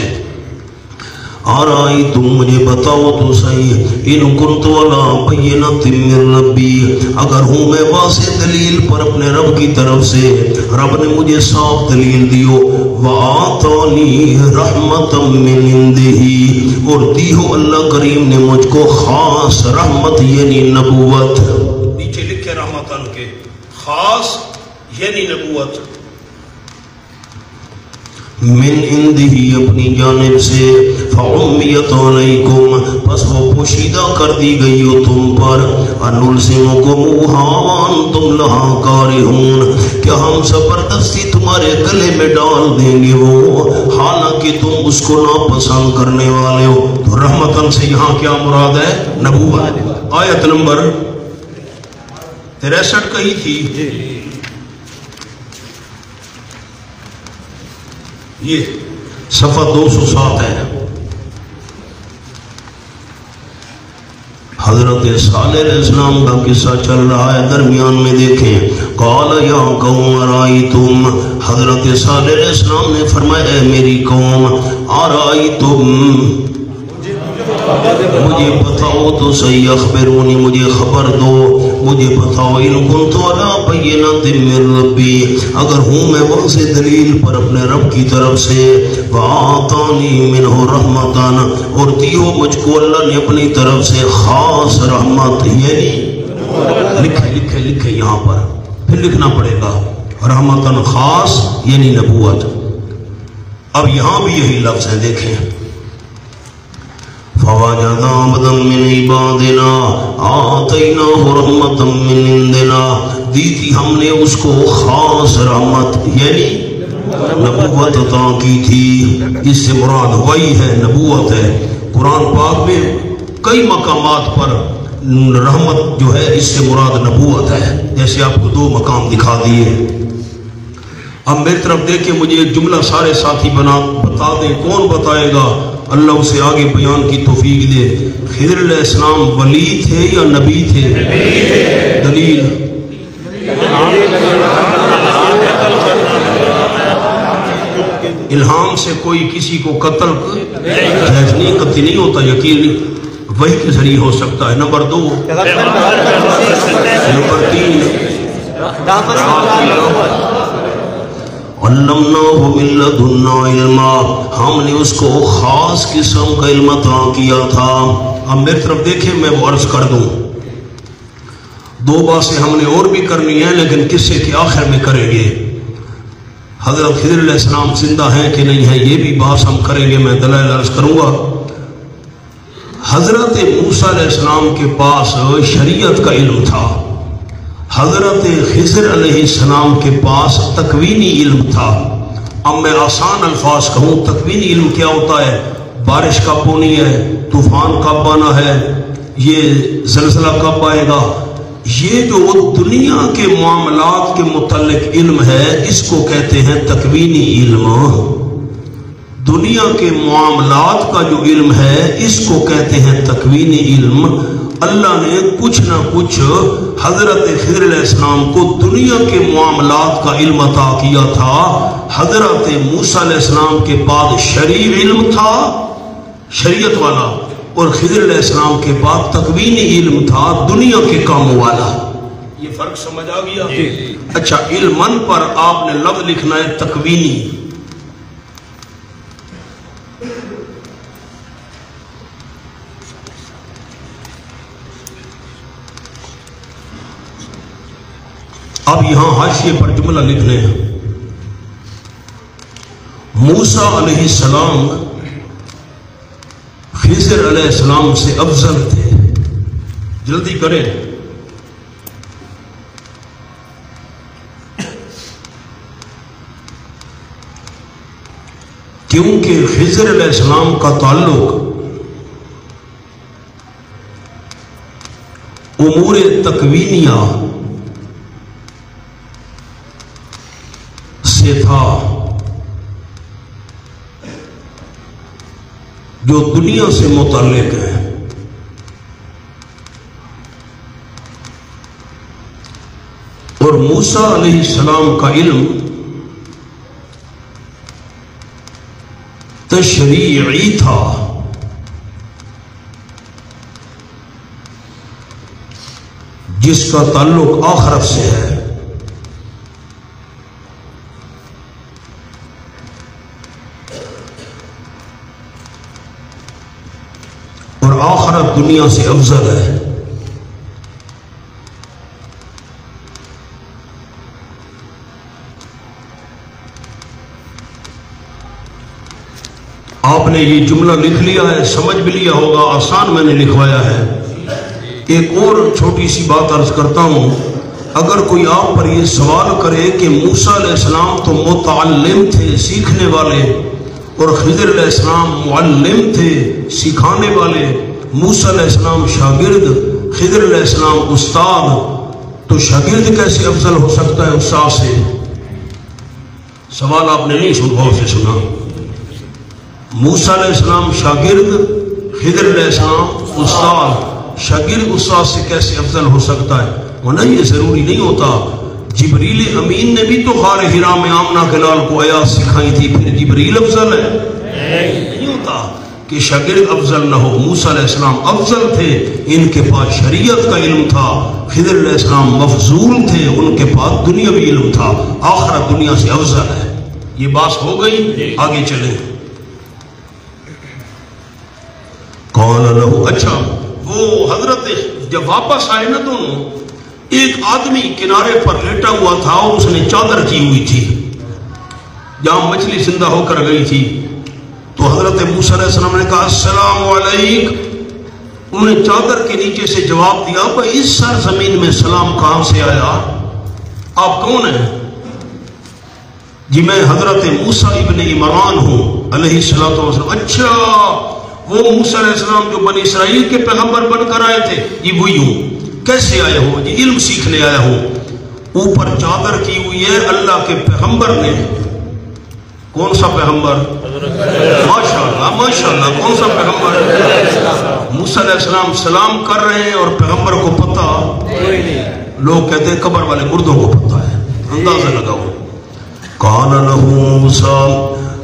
آرائی تم، مجھے بتاؤ تو صحیح، ان کنت علی بینۃ من ربی، اگر ہوں میں واضح دلیل پر اپنے رب کی طرف سے، رب نے مجھے صاف دلیل دیو، وآتانی رحمۃ من عندہ، اور دی ہو اللہ کریم نے مجھ کو خاص رحمت یعنی نبوت، نیچے لکھے رحمتن کے، خاص یعنی نبوت، من عندہ اپنی جانب سے، فعمیت علیکم، پس وہ پوشیدہ کر دی گئی ہو تم پر، انلزمکموہا وانتم لہا کارہون، کیا ہم زبردستی تمہارے گلے میں ڈال دیں گے وہ، حالانکہ تم اس کو ناپسند کرنے والے ہو۔ تو رحمتن سے یہاں کیا مراد ہے؟ نبوت۔ آیت نمبر تریسٹھ کہی تھی، یہ صفحہ دو سو سات ہے۔ حضرت صالح علیہ السلام کا قصہ چل رہا ہے، درمیان میں دیکھیں، قال یا قوم ارائیتم، حضرت صالح علیہ السلام نے فرمایا اے میری قوم، ارائیتم، مجھے بتاؤ تو صحیح، اخبرونی، مجھے خبر دو، مجھے بتاؤ، ان کنت علی بینۃ من ربی، اگر ہوں میں واضح دلیل پر اپنے رب کی طرف سے، وآتانی منہ رحمتان، اور دی ہو مجھ کو اللہ نے اپنی طرف سے خاص رحمت، یعنی لکھے لکھے لکھے یہاں پر پھر لکھنا پڑے گا، رحمتان خاص یعنی نبوت۔ اب یہاں بھی یہی لفظ ہیں، دیکھیں، فوجد عبدا من عبادنا آتیناہ رحمت من عندنا، دی تھی ہم نے اس کو خاص رحمت یعنی نبوت عطا کی تھی، اس سے مراد وہی ہے، نبوت ہے۔ قرآن پاک میں کئی مقامات پر رحمت جو ہے اس سے مراد نبوت ہے، جیسے آپ کو دو مقام دکھا دیے۔ اب میری طرف دیکھیں، مجھے ایک جملہ سارے ساتھی بنا بتا دیں، کون بتائے گا؟ اللہ اسے آگے بیان کی توفیق دے۔ خضر علیہ السلام ولی تھے یا نبی تھے؟ دلیل، الہام سے کوئی کسی کو قتل جائز نہیں، قتل نہیں ہوتا، یقین نہیں۔ वही के जरिए हो सकता है। नंबर दो, नंबर तीन, हमने उसको खास किस्म का इल्म अता किया था। अब मेरी तरफ देखें, मैं वो अर्ज कर दूं। दो बातें हमने और भी करनी है, लेकिन किस्से के आखिर में करेंगे। हजरत खिज़र अलैहिस्सलाम जिंदा हैं कि नहीं है, ये भी बात हम करेंगे। मैं दलाइल अर्ज करूंगा। हजरत मूसा अलैहिस्सलाम के पास शरीयत का इल्म था, हजरत खिज़र अलैहिस्सलाम के पास तकवीनी इल्म था। अब मैं आसान अल्फाज कहूँ, तकवीनी इल्म क्या होता है? बारिश कब होनी है, तूफान कब आना है, ये ज़लज़ला कब आएगा, ये जो दुनिया के मामलात के मुतल्लिक इल्म है, इसको कहते हैं तकवीनी इल्म। दुनिया के मामलात का जो इल्म है, इसको कहते हैं तकवीनी इल्म। अल्लाह ने कुछ ना कुछ हजरत खिज़र अलैहिस्सलाम को दुनिया के मामलात का इल्म अता किया था। हजरत मूसा अलैहिस्सलाम के बाद शरीय इल्म था, शरीयत वाला, और खिज़र अलैहिस्सलाम के बाद तकवीनी इल्म था, दुनिया के कामों वाला। ये फर्क समझ आ गया? अच्छा, इल्मन पर आपने लफ्ज लिखना है तकवीनी। अब यहां हाशिए पर जुमला लिखने हैं। मूसा अलैहिस्सलाम खिज़र अलैहिस्सलाम से अफजल थे। जल्दी करें। क्योंकि खिज़र अलैहिस्सलाम का ताल्लुक उमूर तकवीनिया से था, जो दुनिया से मुताल्लिक है। और मूसा अलैहिस्सलाम का इल्म तशरीई था, जिसका ताल्लुक आखिरत से है। और आखिरत दुनिया से अफजल है। आपने ये जुमला लिख लिया है, समझ भी लिया होगा, आसान मैंने लिखवाया है। एक और छोटी सी बात अर्ज करता हूं। अगर कोई आप पर ये सवाल करे कि मूसा अलैहिस्सलाम तो मुतअल्लिम थे, सीखने वाले, और खिज़र अलैहिस्सलाम मुअल्लिम थे, सिखाने वाले, मूसा अलैहिस्सलाम शागिर्द, खिज़र अलैहिस्सलाम उस्ताद, तो शागिर्द कैसे अफजल हो सकता है उस्ताद से? सवाल आपने नहीं सुन गौर से सुना। मूसा अलैहिस्सलाम शागिर्द, खिज़र अलैहिस्सलाम उस्ताद, शागिर्द उस्ताद से कैसे अफजल हो सकता है? वरना ये जरूरी नहीं होता। जिब्रील अमीन ने भी तो गार हिरा में आमना के लाल को आयात सिखाई थी, फिर जिब्रील अफजल है? नहीं होता कि शागिर्द अफजल न हो। मूसा अलैहिस्सलाम अफजल थे, इनके पास शरीयत का इल्म था। खिज़र अलैहिस्सलाम मफजूल थे, उनके पास दुनियावी इल्म था। आखिरत दुनिया से अफजल है। ये बात हो गई, आगे चले। कौन लहू, अच्छा वो हजरत जब वापस आए ना दोनों, एक आदमी किनारे पर लेटा हुआ था और उसने चादर की हुई थी जहां मछली जिंदा होकर गई थी। तो हजरत मूसा अलैहिस्सलाम ने कहा अस्सलाम वालेकुम। उन्होंने चादर के नीचे से जवाब दिया, भाई इस सरजमीन में सलाम कहां से आया? आप कौन हैं? जी मैं हजरत मूसा इब्न इमरान हूं अलैहिस्सलातु वस्सलाम। अच्छा, वो मूसा अलैहिस्सलाम जो बनी इसराइल के पैगंबर बनकर आए थे, ये वही हूं। कैसे आए हो? जी इल्म सीखने आया हूं। ऊपर चादर की हुई है अल्लाह के पैगंबर ने। कौन सा पैगंबर? माशाअल्लाह माशाअल्लाह, कौन सा पैगंबर? मूसा अलैहिस्सलाम सलाम कर रहे हैं और पैगंबर को पता नहीं। लोग कहते हैं कब्र वाले मुर्दों को पता है, अंदाजा लगाओ। कान लहू मूसा,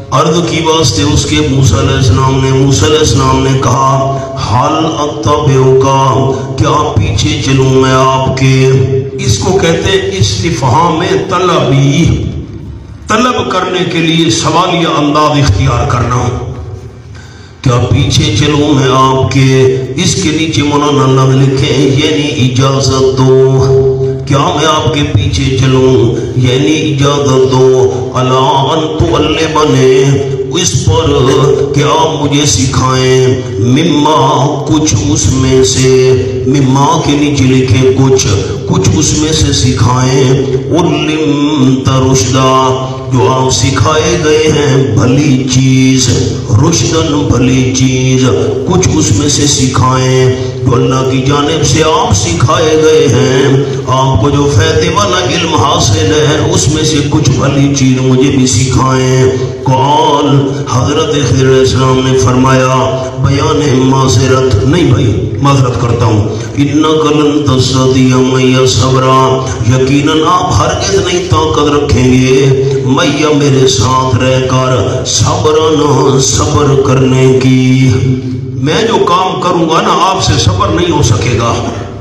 عرض کی واسطے اس کے موسیٰ علیہ السلام نے موسیٰ علیہ السلام نے کہا حل اتبعوکا، کیا پیچھے چلوں میں آپ کے؟ اس کو کہتے ہیں استفہام طلبی، طلب کرنے کے لیے سوالیہ انداز اختیار کرنا. کیا پیچھے چلوں میں آپ کے؟ اس کے نیچے مولانا لفظ لکھے یعنی اجازت دو، کیا میں آپ کے پیچھے چلوں یعنی اجازت دو. الا ان تعلمنی، اس پر کہ آپ مجھے سکھائیں، مما کچھ اس میں سے، مما کے نیچے لکھے کچھ کچھ اس میں سے سکھائیں. علمت رشدا، جو آپ سکھائے گئے ہیں بھلی چیز، رشدن بھلی چیز، کچھ اس میں سے سکھائیں جو اللہ کی جانب سے آپ سکھائے گئے ہیں. آپ کو جو فائدے والا علم حاصل ہے اس میں سے کچھ بھلی چیز مجھے بھی سکھائیں. قال، حضرت خضر علیہ السلام نے فرمایا بیان معذرت، نہیں بھائی معذرت کرتا ہوں، انک لن تستطیع معی صبرا، یقیناً آپ ہرگز نہیں طاقت رکھیں گے معی میرے ساتھ رہ کر صبرن صبر کرنے کی. میں جو کام کروں گا نا آپ سے صبر نہیں ہو سکے گا.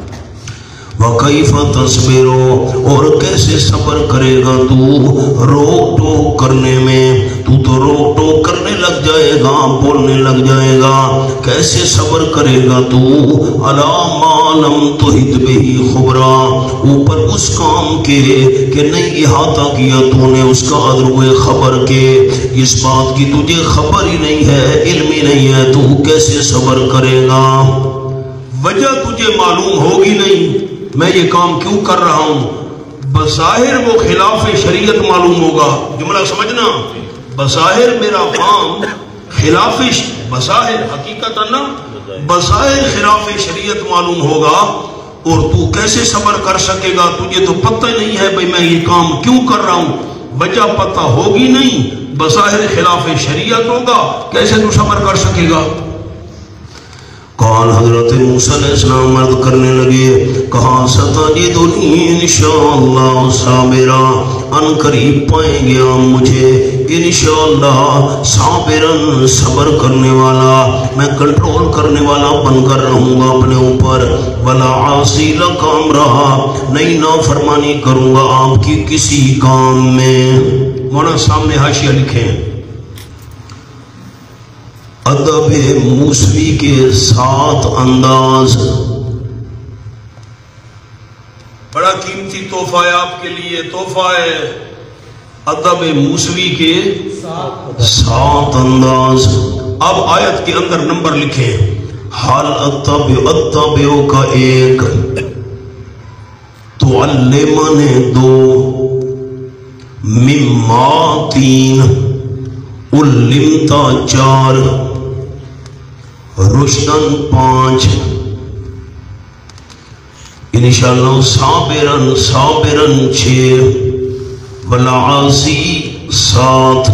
وَكَيْفَ تَصْبِرُ، اور کیسے صبر کرے گا تو روک ٹوک کرنے میں، تو تو روک ٹوک کرنے لگ جائے گا، بولنے لگ جائے گا. کیسے صبر کرے گا تو عَلَىٰ مَا لَمْ تُحِطْ بِهِ خُبْرًا، اوپر اس کام کے کہ نہیں احاطہ کیا تو نے اس کا ادروئے خبر کے، اس بات کی تجھے خبر ہی نہیں ہے، علم ہی نہیں ہے، تو کیسے صبر کرے گا؟ وجہ تجھے معلوم ہوگی نہیں میں یہ کام کیوں کر رہا ہوں. بظاہر وہ خلاف شریعت معلوم ہوگا، جملہ سمجھنا، بظاہر میرا کام خلاف، بظاہر حقیقت نا بظاہر خلاف شریعت معلوم ہوگا، اور تو کیسے صبر کر سکے گا؟ تجھے تو پتہ نہیں ہے بھئی میں یہ کام کیوں کر رہا ہوں، وجہ پتہ ہوگی نہیں، بظاہر خلاف شریعت ہوگا، کیسے تو صبر کر سکے گا؟ قال، حضرت موسیٰ علیہ السلام عرض کرنے لگے، کہا ستجدنی انشاءاللہ صابرا، ان قریب پائیں گے آپ مجھے انشاءاللہ صابرن صبر کرنے والا، میں کنٹرول کرنے والا بن کر رہوں گا اپنے اوپر. ولا عاصی لک امرا، نہیں نافرمانی کروں گا آپ کی کسی کام میں. مولانا سامنے حاشیہ لکھیں ادب موسوی کے سات انداز، بڑا قیمتی تحفہ ہے آپ کے لیے، تحفہ ہے ادب موسوی کے سات انداز. اب آیت کے اندر نمبر لکھیں، حال اتبع اتبعو کا ایک، تعلمنے دو، مما تین، علمتا چار، رشدن پانچ، انشاءاللہ صابرن صابرن چھ، والعاصی سات.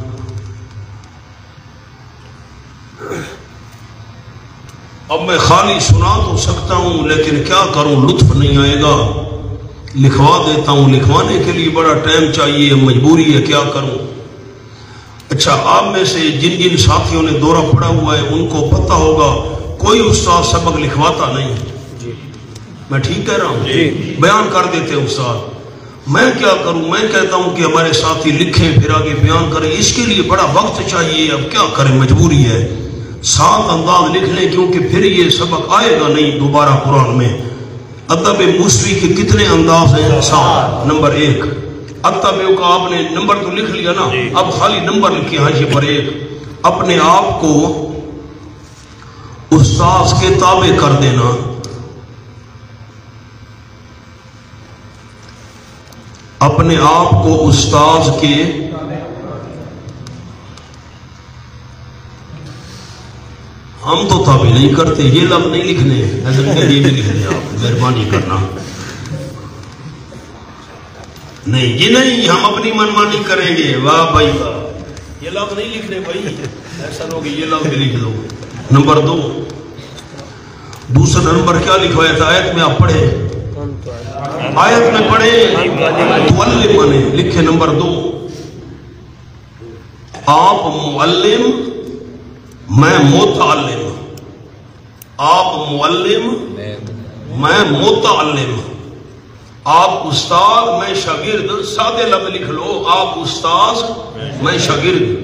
اب میں خالی سنا تو سکتا ہوں لیکن کیا کروں، لطف نہیں آئے گا، لکھوا دیتا ہوں، لکھوانے کے لیے بڑا ٹائم چاہیے، مجبوری ہے، کیا کروں. اچھا، آپ میں سے جن جن ساتھیوں نے دورہ پڑھا ہوا ہے ان کو پتہ ہوگا کوئی استاد سبق لکھواتا نہیں. میں ٹھیک کہہ رہا ہوں؟ بیان کر دیتے استاد، میں کیا کروں، میں کہتا ہوں کہ ہمارے ساتھی لکھیں پھر آگے بیان کریں، اس کے لیے بڑا وقت چاہیے، اب کیا کریں، مجبوری ہے. سات انداز لکھ لیں کیونکہ پھر یہ سبق آئے گا نہیں دوبارہ قرآن میں. ادب موسوی کے کتنے انداز ہیں؟ سات. نمبر ایک اتبعو کا آپ نے نمبر تو لکھ لیا نا، اب خالی نمبر لکھیں حاشیے پر ایک، اپنے آپ کو استاذ کے تابع کر دینا. اپنے آپ کو استاذ کے ہم تو تابع نہیں کرتے، یہ لفظ نہیں لکھنے، یہ بھی لکھنے آپ مہربانی کرنا. نہیں یہ نہیں، ہم اپنی منمانی کریں گے، واہ بھائی واہ، یہ لفظ نہیں لکھنے بھائی، ایسا لوگ یہ لفظ بھی لکھ دو. نمبر دو، دوسرا نمبر کیا لکھوایا تھا آیت میں؟ آپ پڑھے آیت میں پڑھے تعلمنے لکھے. نمبر دو آپ معلم میں متعلم، آپ معلم میں متعلم، آپ استاد میں شاگرد، سادے لفظ لکھ لو، آپ استاذ میں شاگرد۔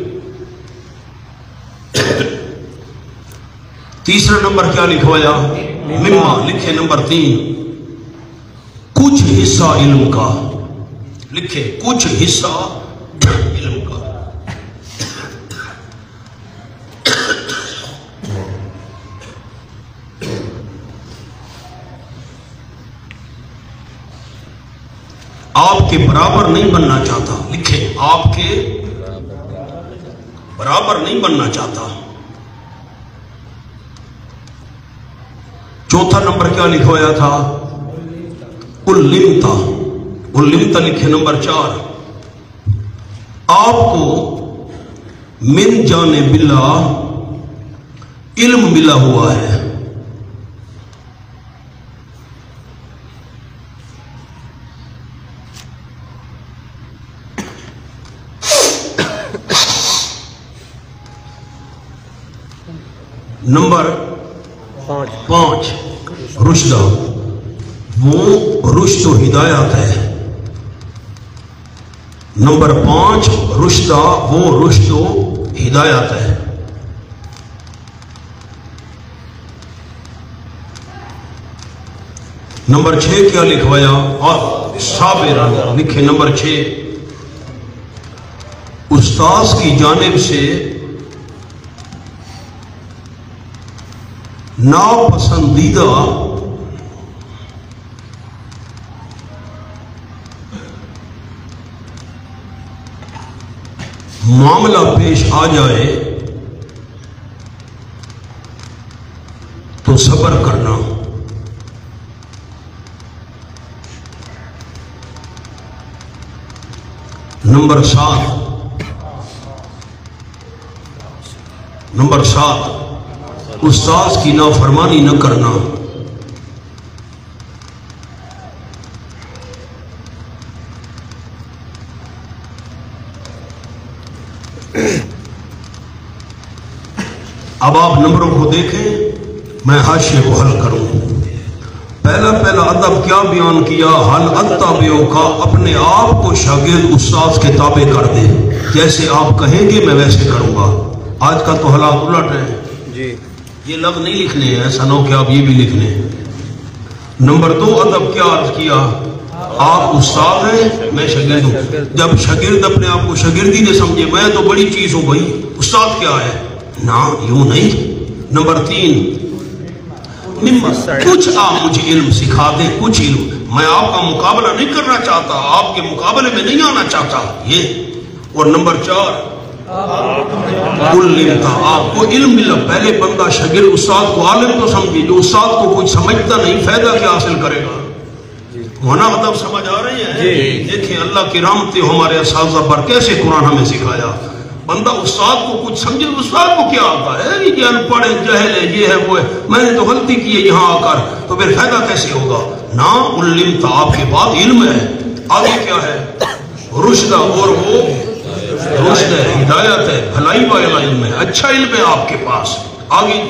تیسرا نمبر کیا لکھوایا؟ مما لکھے نمبر تین، کچھ حصہ علم کا، لکھے کچھ حصہ علم کا۔ آپ کے برابر نہیں بننا چاہتا، لکھے آپ کے برابر نہیں بننا چاہتا۔ چوتھا نمبر کیا لکھوایا تھا؟ علمتا، علمتا لکھے نمبر چار، آپ کو من جانب اللہ علم ملا ہوا ہے۔ نمبر پانچ رشدہ، وہ رشد و ہدایت ہے۔ نمبر پانچ رشدہ، وہ رشد و ہدایت ہے۔ نمبر چھ کیا لکھوایا؟ اور صابرہ لکھے نمبر چھ، استاذ کی جانب سے ناپسندیدہ معاملہ پیش آ جائے تو صبر کرنا۔ نمبر سات نمبر سات استاذ کی نافرمانی نہ کرنا۔ اب آپ نمبروں کو دیکھیں، میں حاشیے کو حل کروں۔ پہلا پہلا ادب کیا بیان کیا؟ حل اتبعو کا، اپنے آپ کو شاگرد استاذ کے تابع کر دے، جیسے آپ کہیں گے میں ویسے کروں گا۔ آج کا تو حالات الٹ ہے جی، یہ لفظ نہیں لکھنے ہیں، ایسا نہ ہو کہ آپ یہ بھی لکھنے ہیں۔ نمبر دو ادب کیا عرض کیا؟ آپ استاد ہیں، میں شاگرد ہوں۔ جب شاگرد اپنے آپ کو شاگردی نے سمجھے، میں تو بڑی چیز ہوں بھائی، استاد کیا ہے؟ نا یوں نہیں۔ نمبر تین، کچھ آپ مجھے علم سکھا دیں، کچھ علم، میں آپ کا مقابلہ نہیں کرنا چاہتا، آپ کے مقابلے میں نہیں آنا چاہتا، یہ۔ اور نمبر چار، علمتا، آپ کو علم ملا۔ پہلے بندہ شاگرد استاد کو عالم تو سمجھے، جو استاد کو کچھ سمجھتا نہیں فائدہ کیا حاصل کرے گا؟ ہونا ادب سمجھ آ رہی ہے؟ دیکھیں اللہ کی رحمتیں ہمارے اساتذہ پر کیسے قرآن ہمیں سکھایا۔ بندہ استاد کو کچھ سمجھے، استاد کو کیا آتا ہے؟ یہ ان پڑھ ہے، جہل ہے، یہ ہے وہ ہے، میں نے تو غلطی کی ہے یہاں آ کر، تو پھر فائدہ کیسے ہوگا؟ نا علمتا، آپ کے بعد علم ہے، آگے کیا ہے؟ رشدہ، اور وہ رشد ہے، ہدایت ہے، بھلائی والا علم ہے، اچھا علم ہے آپ کے پاس۔ آگے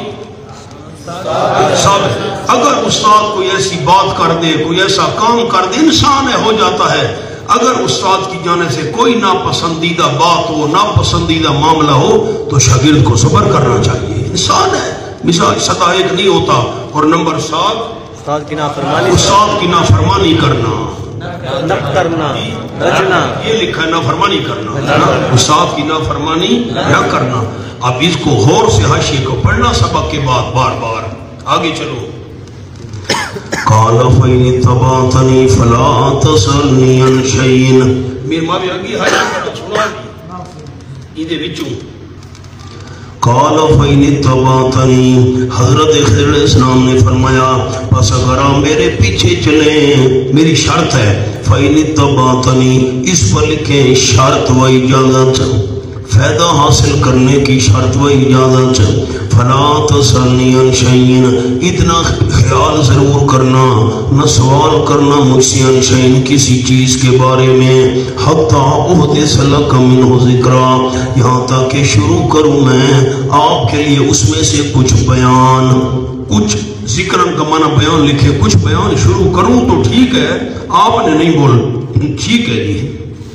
ثابت، اگر استاد کوئی ایسی بات کر دے، کوئی ایسا کام کر دے، انسان ہے، ہو جاتا ہے۔ اگر استاد کی جانب سے کوئی ناپسندیدہ بات ہو، ناپسندیدہ معاملہ ہو، تو شاگرد کو صبر کرنا چاہیے، انسان ہے، مثال سدا ایک نہیں ہوتا۔ اور نمبر سات، استاد کی نافرمانی استاد کی نافرمانی کرنا نہ کرنا، رجنا، یہ لکھا ہے نافرمانی کرنا، استاد کی نافرمانی نہ کرنا۔ اب اس کو غور سے حاشیے کو پڑھنا سبق کے بعد بار بار۔ آگے چلو۔ قال فإن اتبعتني فلا تسألني عن شيء، میرے ماں بھی آگے حاشیے سنا دی ادھے وچوں۔ قال فإن اتبعتني، حضرت خضر علیہ السلام نے فرمایا پس اگر آپ میرے پیچھے چلیں، میری شرط ہے، فإن اتبعتني، اس پر لکھیں شرط و اجازت، فائدہ حاصل کرنے کی شرط و اجازت، فلا تسألنی عن شیء، اتنا خیال ضرور کرنا، نہ سوال کرنا مجھ سے عن شیء، کسی چیز کے بارے میں، حتی احدث لک منہ ذکرا، یہاں تک کہ شروع کروں میں آپ کے لیے اس میں سے کچھ بیان، کچھ ذکرن کا معنی بیان لکھے، کچھ بیان شروع کروں تو ٹھیک ہے، آپ نے نہیں بول، ٹھیک ہے جی۔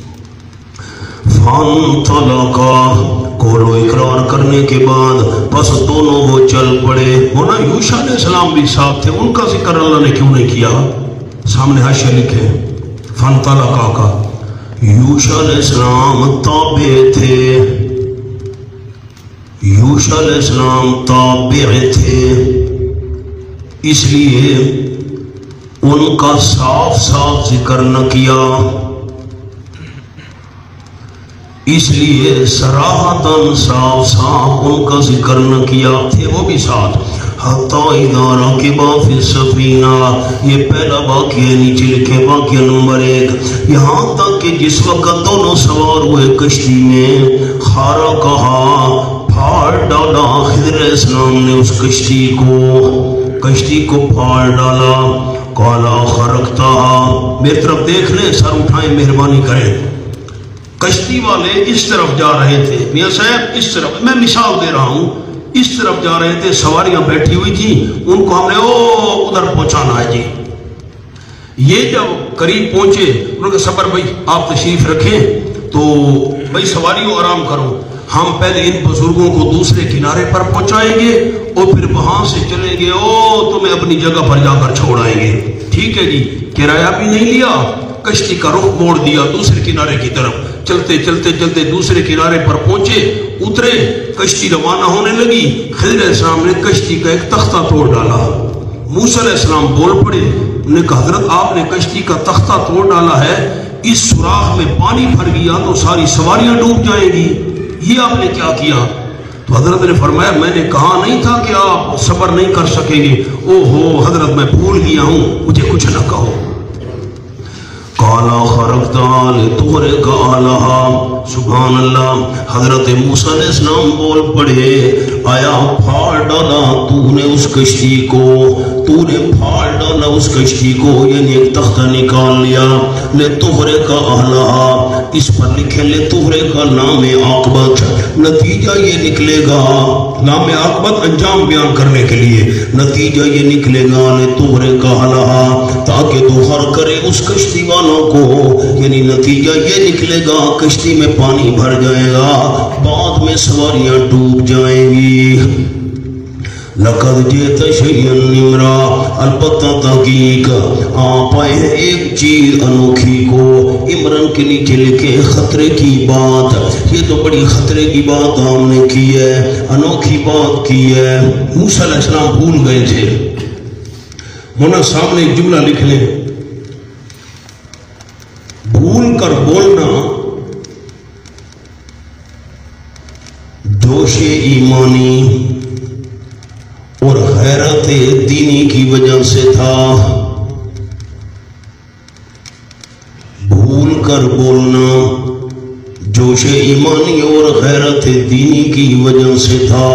فانطلقا، قول و اقرار کرنے کے بعد پس دونوں وہ چل پڑے۔ ہونا یوشع علیہ السلام بھی ساتھ تھے، ان کا ذکر اللہ نے کیوں نہیں کیا؟ سامنے حاشیہ لکھے فانطلقا کا، یوشع علیہ السلام تابع تھے، یوشع علیہ السلام تابع تھے، اس لیے ان کا صاف صاف ذکر نہ کیا، اس لیے صراحتاً صاف صاف ان کا ذکر نہ کیا، تھے وہ بھی ساتھ۔ حَتَّى إِذَا رَكِبَا فِي السَّفِينَةِ، یہ پہلا واقعہ نیچے لکھے، واقعہ نمبر ایک، یہاں تک کہ جس وقت دونوں سوار ہوئے کشتی میں، خارا کہا، پھاڑ ڈالا خضر علیہ السلام نے اس کشتی کو، کشتی کو پھاڑ ڈالا، قَالَ خَرَقْتَهَا، میری طرف دیکھ لیں، سر اٹھائیں، مہربانی کریں۔ کشتی والے اس طرف جا رہے تھے، میاں صاحب اس طرف، میں مثال دے رہا ہوں، اس طرف جا رہے تھے، سواریاں بیٹھی ہوئی تھی، ان کو ہم نے او ادھر پہنچانا ہے جی۔ یہ جب قریب پہنچے، انہوں نے کہا صبر بھائی آپ تشریف رکھیں، تو بھائی سواریوں آرام کرو، ہم پہلے ان بزرگوں کو دوسرے کنارے پر پہنچائیں گے اور پھر وہاں سے چلیں گے، او تمہیں اپنی جگہ پر جا کر چھوڑائیں گے، ٹھیک ہے جی۔ کرایہ بھی نہیں لیا، کشتی کا رخ موڑ دیا دوسرے کنارے کی طرف، چلتے چلتے چلتے دوسرے کنارے پر پہنچے، اترے، کشتی روانہ ہونے لگی، خضر علیہ السلام نے کشتی کا ایک تختہ توڑ ڈالا، موسیٰ علیہ السلام بول پڑے، انہوں نے کہا حضرت آپ نے کشتی کا تختہ توڑ ڈالا ہے، اس سوراخ میں پانی بھر گیا تو ساری سواریاں ڈوب جائیں گی، یہ آپ نے کیا کیا؟ تو حضرت نے فرمایا میں نے کہا نہیں تھا کہ آپ صبر نہیں کر سکیں گے، او ہو حضرت میں بھول گیا ہوں، مجھے کچھ نہ کہو۔ قَالَ خَرَقْتَهَا لِتُغْرِقَ أَهْلَهَا، سبحان اللہ، حضرت موسیٰ علیہ السلام بول پڑے، آیا پھاڑ ڈالا تو نے اس کشتی کو، تو نے پھاڑ ڈالا اس کشتی کو، یعنی ایک تختہ نکال لیا، لِتُغْرِقَ أَهْلَهَا، اس پر لکھیں لِتُغْرِقَ نام عاقبت، نتیجہ یہ نکلے گا، نام عاقبت انجام بیان کرنے کے لیے، نتیجہ یہ نکلے گا لِتُغْرِقَ أَهْلَهَا، تاکہ تو ہر کرے اس کشتی والوں کو، یعنی نتیجہ یہ نکلے گا کشتی میں پانی بھر جائے گا، بعد میں سواریاں ڈوب جائیں گی۔ لَقَدْ جِئْتَ شَيْئًا نِمْرًا، البتہ تحقیق آپ آئے ہیں ایک چیز انوکھی کو، عمران کے نیچے لکھے خطرے کی بات، یہ تو بڑی خطرے کی بات ہم نے کی ہے، انوکھی بات کی ہے۔ موسیٰ علیہ السلام بھول گئے تھے، ہونا سامنے ایک جملہ لکھ لیں، بھول کر بولنا جوش ایمانی اور غیرت دینی کی وجہ سے تھا، بھول کر بولنا جوش ایمانی اور غیرت دینی کی وجہ سے تھا۔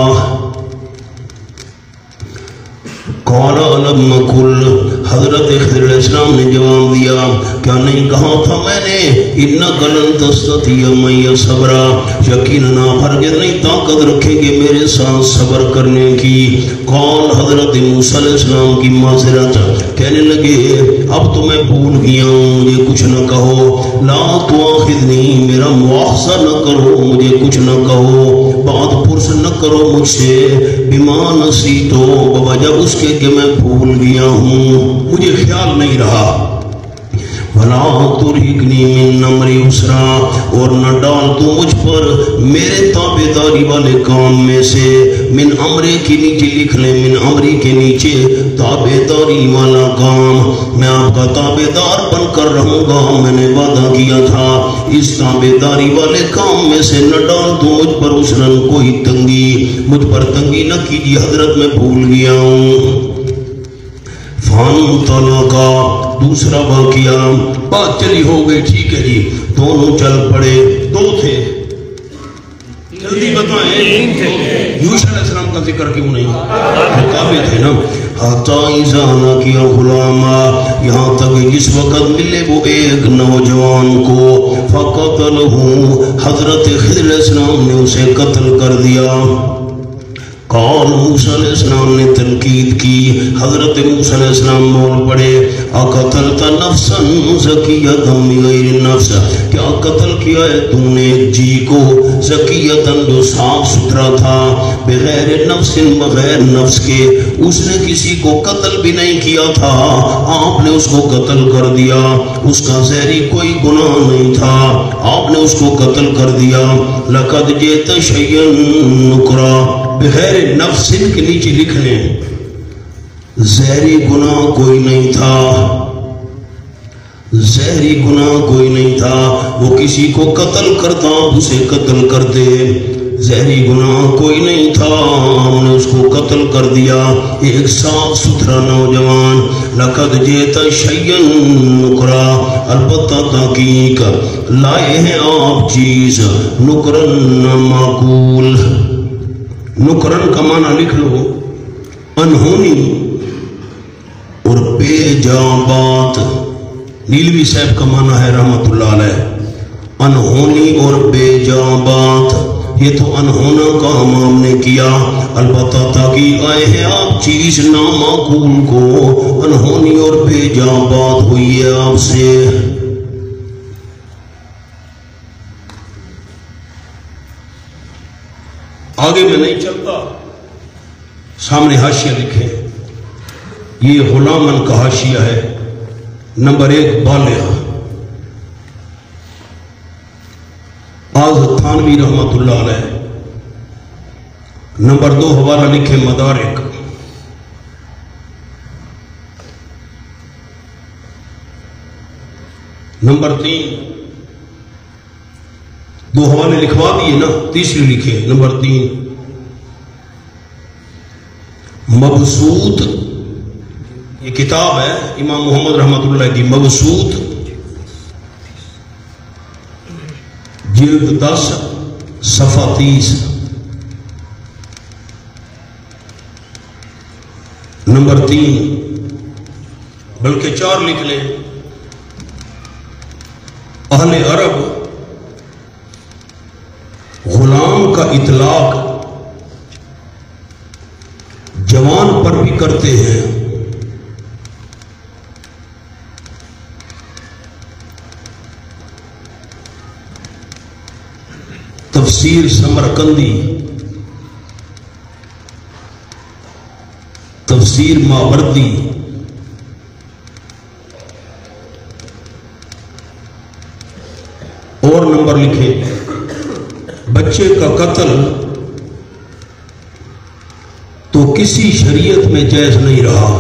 قَالَ أَلَمْ أَقُلْ، حضرت خضر علیہ السلام نے جواب دیا، کیا نہیں کہا تھا میں نے، إِنَّكَ لَن تَسْتَطِيعَ مَعِيَ صَبْرًا، یقیناً آپ ہرگز نہیں طاقت رکھیں گے میرے ساتھ صبر کرنے کی۔ قال، حضرت موسیٰ علیہ السلام کی معذرت کہنے لگے، اب تو میں بھول گیا ہوں، مجھے کچھ نہ کہو، لا تؤاخذنی، میرا مواخذہ نہ کرو، مجھے کچھ نہ کہو، بات پرس نہ کرو مجھ سے، بما نسیتو، بوجہ اس کے کہ میں بھول گیا ہوں، مجھے خیال نہیں رہا۔ وَلَا تُرْهِقْنِي مِنْ أَمْرِي عُسْرًا، اور نہ ڈال تو مجھ پر میرے تابعداری والے کام میں سے، من امرے کے نیچے لکھ لیں، من امری کے نیچے تابعداری والا کام، میں آپ کا تابعدار بن کر رہوں گا، میں نے وعدہ کیا تھا، اس تابعداری والے کام میں سے نہ ڈال تو مجھ پر عسرًا کوئی تنگی، مجھ پر تنگی نہ کیجیے حضرت، میں بھول گیا ہوں۔ فَانْطَلَقَا، دوسرا واقعہ، بات چلی ہو گئی، ٹھیک ہے جی، دونوں چل پڑے، دو تھے، جلدی بتائیں، یوشع علیہ السلام کا کا ذکر کیوں نہیں؟ کتابیں تھے نا. حتی اذا لقی غلاما، یہاں تک جس وقت ملے وہ ایک نوجوان کو، فقتلہ، حضرت خضر علیہ السلام نے اسے قتل کر دیا. قال موسیٰ علیہ السلام نے تنقید کی، حضرت موسیٰ علیہ السلام بول پڑے، اقتلت نفسا زکیۃ بغیر نفس، کیا قتل کیا ہے تو نے ایک جی کو، زکیۃ جو صاف ستھرا تھا، بغیر نفس بغیر نفس کے، اس نے کسی کو قتل بھی نہیں کیا تھا، آپ نے اس کو قتل کر دیا، اس کا زہری کوئی گناہ نہیں تھا، آپ نے اس کو قتل کر دیا. لقد جئت شیئا نکرا، بغیر نفس کے نیچے لکھ لیں زہری گناہ کوئی نہیں تھا، زہری گناہ کوئی نہیں تھا. وہ کسی کو قتل کرتا اسے قتل کرتے، زہری گناہ کوئی نہیں تھا، ہم نے اس کو قتل کر دیا. ایک صاف ستھرا نوجوان. لقد جئت شیئا نکرا، البتہ تحقیق لائے ہیں آپ چیز، نکرن معقول. نکرن کا معنی لکھ لو انہونی اور بے جا بات. نیلوی صاحب کا معنی ہے رحمت اللہ علیہ انہونی اور بے جا بات. یہ تو انہونا کا ہم نے کیا، البتہ تاکہ آئے ہیں آپ چیز نامعقول کو، انہونی اور بے جا بات ہوئی ہے آپ سے. آگے میں نہیں چلتا، سامنے حاشیہ لکھے. یہ غلامن کا حاشیہ ہے. نمبر ایک بالغ، آز تھانوی رحمت اللہ علیہ. نمبر دو حوالہ لکھے مدارک. نمبر تین دو حوالے لکھوا دیے نا، تیسری لکھے نمبر تین مبسوط. یہ کتاب ہے امام محمد رحمت اللہ کی، مبسوط، جلد دس صفحہ تیس. نمبر تین، بلکہ چار لکھ لیں. اہل عرب غلام کا اطلاق جوان پر بھی کرتے ہیں. تفسیر سمرقندی، تفسیر ماوردی، اور نمبر لکھے بچے کا قتل تو کسی شریعت میں جائز نہیں رہا.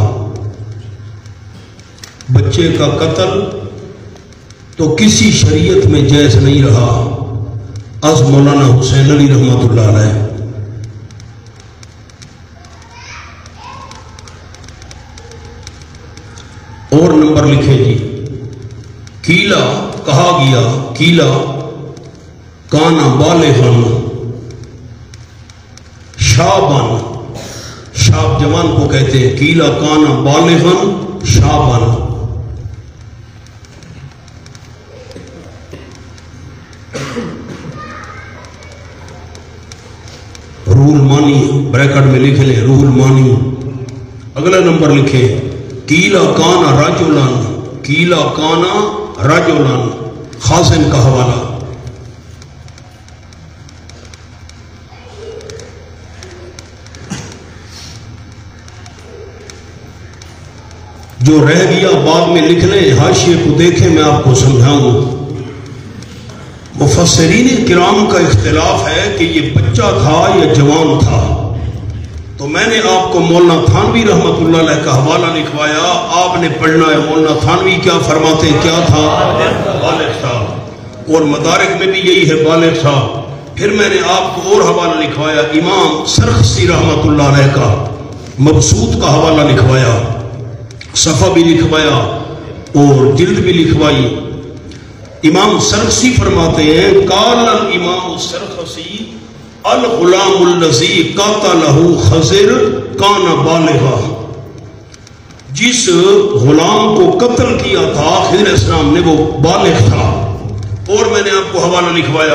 بچے کا قتل تو کسی شریعت میں جائز نہیں رہا. از مولانا حسین علی رحمت اللہ علیہ. اور نمبر لکھے جی، کیلا کہا گیا، کیلا کانا بالغن شابن، شاب جوان کو کہتے ہیں، کیلا کانا بالغن شابن. روح المانی بریکٹ میں لکھ لیں، روح المانی. اگلا نمبر لکھے کیلا کانا رجلن، کیلا کانا رجلن، خازن کا حوالہ. جو رہ گیا بعد میں لکھ لیں، حاشیے کو دیکھیں، میں آپ کو سمجھاؤں. مفسرین کرام کا اختلاف ہے کہ یہ بچہ تھا یا جوان تھا. تو میں نے آپ کو مولانا تھانوی رحمت اللہ علیہ کا حوالہ لکھوایا، آپ نے پڑھنا ہے مولانا تھانوی کیا فرماتے، کیا تھا، بالغ تھا. اور مدارک میں بھی یہی ہے بالغ تھا. پھر میں نے آپ کو اور حوالہ لکھوایا، امام سرخسی رحمت اللہ علیہ کا مبسوط کا حوالہ لکھوایا، صفحہ بھی لکھوایا اور جلد بھی لکھوائی. امام سرخسی فرماتے ہیں قال الامام السرخسی الغلام الذی قاتلہ خضر کان بالغا، جس غلام کو قتل کیا تھا خضر علیہ السلام نے وہ بالغ تھا۔ اور میں نے آپ کو حوالہ لکھوایا،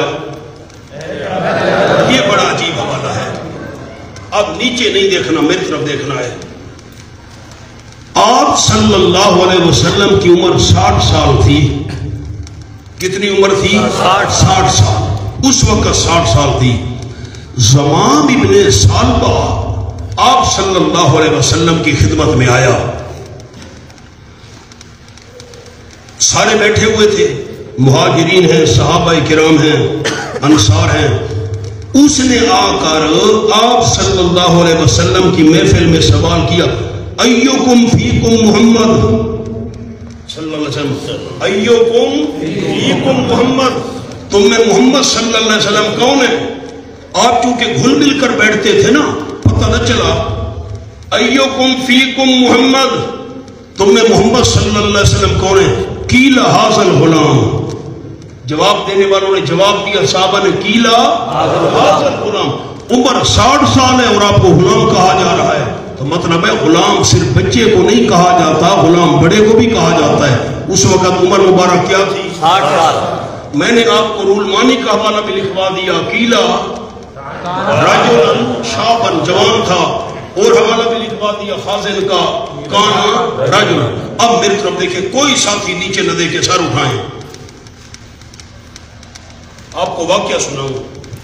یہ بڑا عجیب حوالہ ہے، اب نیچے نہیں دیکھنا میری طرف دیکھنا ہے۔ آپ صلی اللہ علیہ وسلم کی عمر ساٹھ سال تھی۔ کتنی عمر تھی؟ ساٹھ سال۔ اس وقت ساٹھ سال تھی۔ زمام ابن سالبہ آپ صلی اللہ علیہ وسلم کی خدمت میں آیا، سارے بیٹھے ہوئے تھے، مہاجرین ہیں، صحابہ کرام ہیں، انصار ہیں۔ اس نے آ کر آپ صلی اللہ علیہ وسلم کی محفل میں سوال کیا، ایوکم فیکم محمد صلی اللہ علیہ وسلم، ایوکم فیکم محمد، تم میں محمد صلی اللہ علیہ وسلم کون ہے؟ آپ چونکہ گھل مل کر بیٹھتے تھے نا، پتہ نہ چلا۔ ایوکم فیکم محمد، تم میں محمد صلی اللہ علیہ وسلم کون ہے؟ قیل ھذا الغلام، جواب دینے والوں نے جواب دیا، صحابہ نے قیل ھذا الغلام، عمر ساٹھ سال ہے اور آپ کو غلام کہا جا رہا ہے، تو مطلب ہے غلام صرف بچے کو نہیں کہا جاتا، غلام بڑے کو بھی کہا جاتا ہے۔ اس وقت عمر مبارک کیا تھی؟ ساٹھ سال۔ میں نے آپ کو رول مانی کا حوالہ بھی لکھوا دیا، قیل رجل شابن، جوان تھا، اور حوالہ بھی لکھوا دیا خازن کا، کان رجل۔ اب میری طرف دیکھیں، کوئی ساتھی نیچے نہ دیکھے، سر اٹھائیں، آپ کو واقعہ سناؤں۔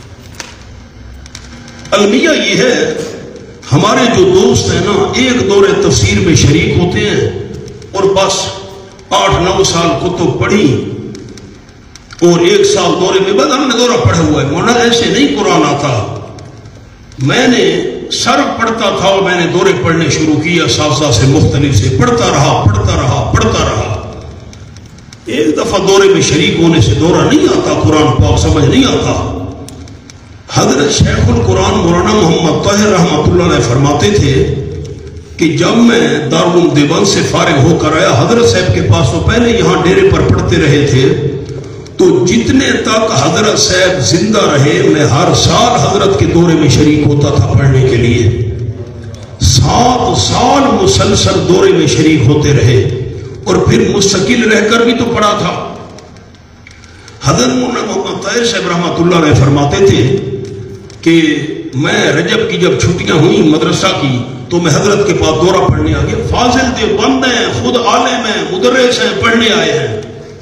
المیہ یہ ہے، ہمارے جو دوست ہیں نا، ایک دور تفسیر میں شریک ہوتے ہیں اور بس آٹھ نو سال کتب پڑھی اور ایک سال دورے میں، بعد ہم نے دورہ پڑھا ہوا ہے، مولانا ایسے نہیں قرآن آتا۔ میں نے سر پڑھتا تھا اور میں نے دورے پڑھنے شروع کیا، اساتذہ سے مختلف سے پڑھتا رہا پڑھتا رہا پڑھتا رہا۔ ایک دفعہ دورے میں شریک ہونے سے دورہ نہیں آتا، قرآن پاک سمجھ نہیں آتا۔ حضرت شیخ القرآن مولانا محمد طاہر رحمۃ اللہ علیہ فرماتے تھے کہ جب میں دارالعلوم دیوبند سے فارغ ہو کر آیا حضرت صاحب کے پاس، تو پہلے یہاں ڈیرے پر پڑھتے رہے تھے، تو جتنے تک حضرت صاحب زندہ رہے میں ہر سال حضرت کے دورے میں شریک ہوتا تھا پڑھنے کے لیے۔ سات سال مسلسل دورے میں شریک ہوتے رہے اور پھر مستقل رہ کر بھی تو پڑھا تھا۔ حضرت مولانا محمد طاہر صاحب رحمۃ اللہ علیہ فرماتے تھے کہ میں رجب کی جب چھٹیاں ہوئیں مدرسہ کی تو میں حضرت کے پاس دورہ پڑھنے آ گیا۔ فاضل دیوبند ہیں، خود عالم ہیں، مدرس ہیں، پڑھنے آئے ہیں۔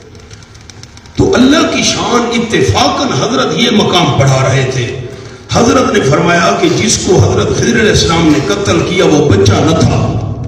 تو اللہ کی شان اتفاقاً حضرت یہ مقام پڑھا رہے تھے۔ حضرت نے فرمایا کہ جس کو حضرت خضر علیہ السلام نے قتل کیا وہ بچہ نہ تھا۔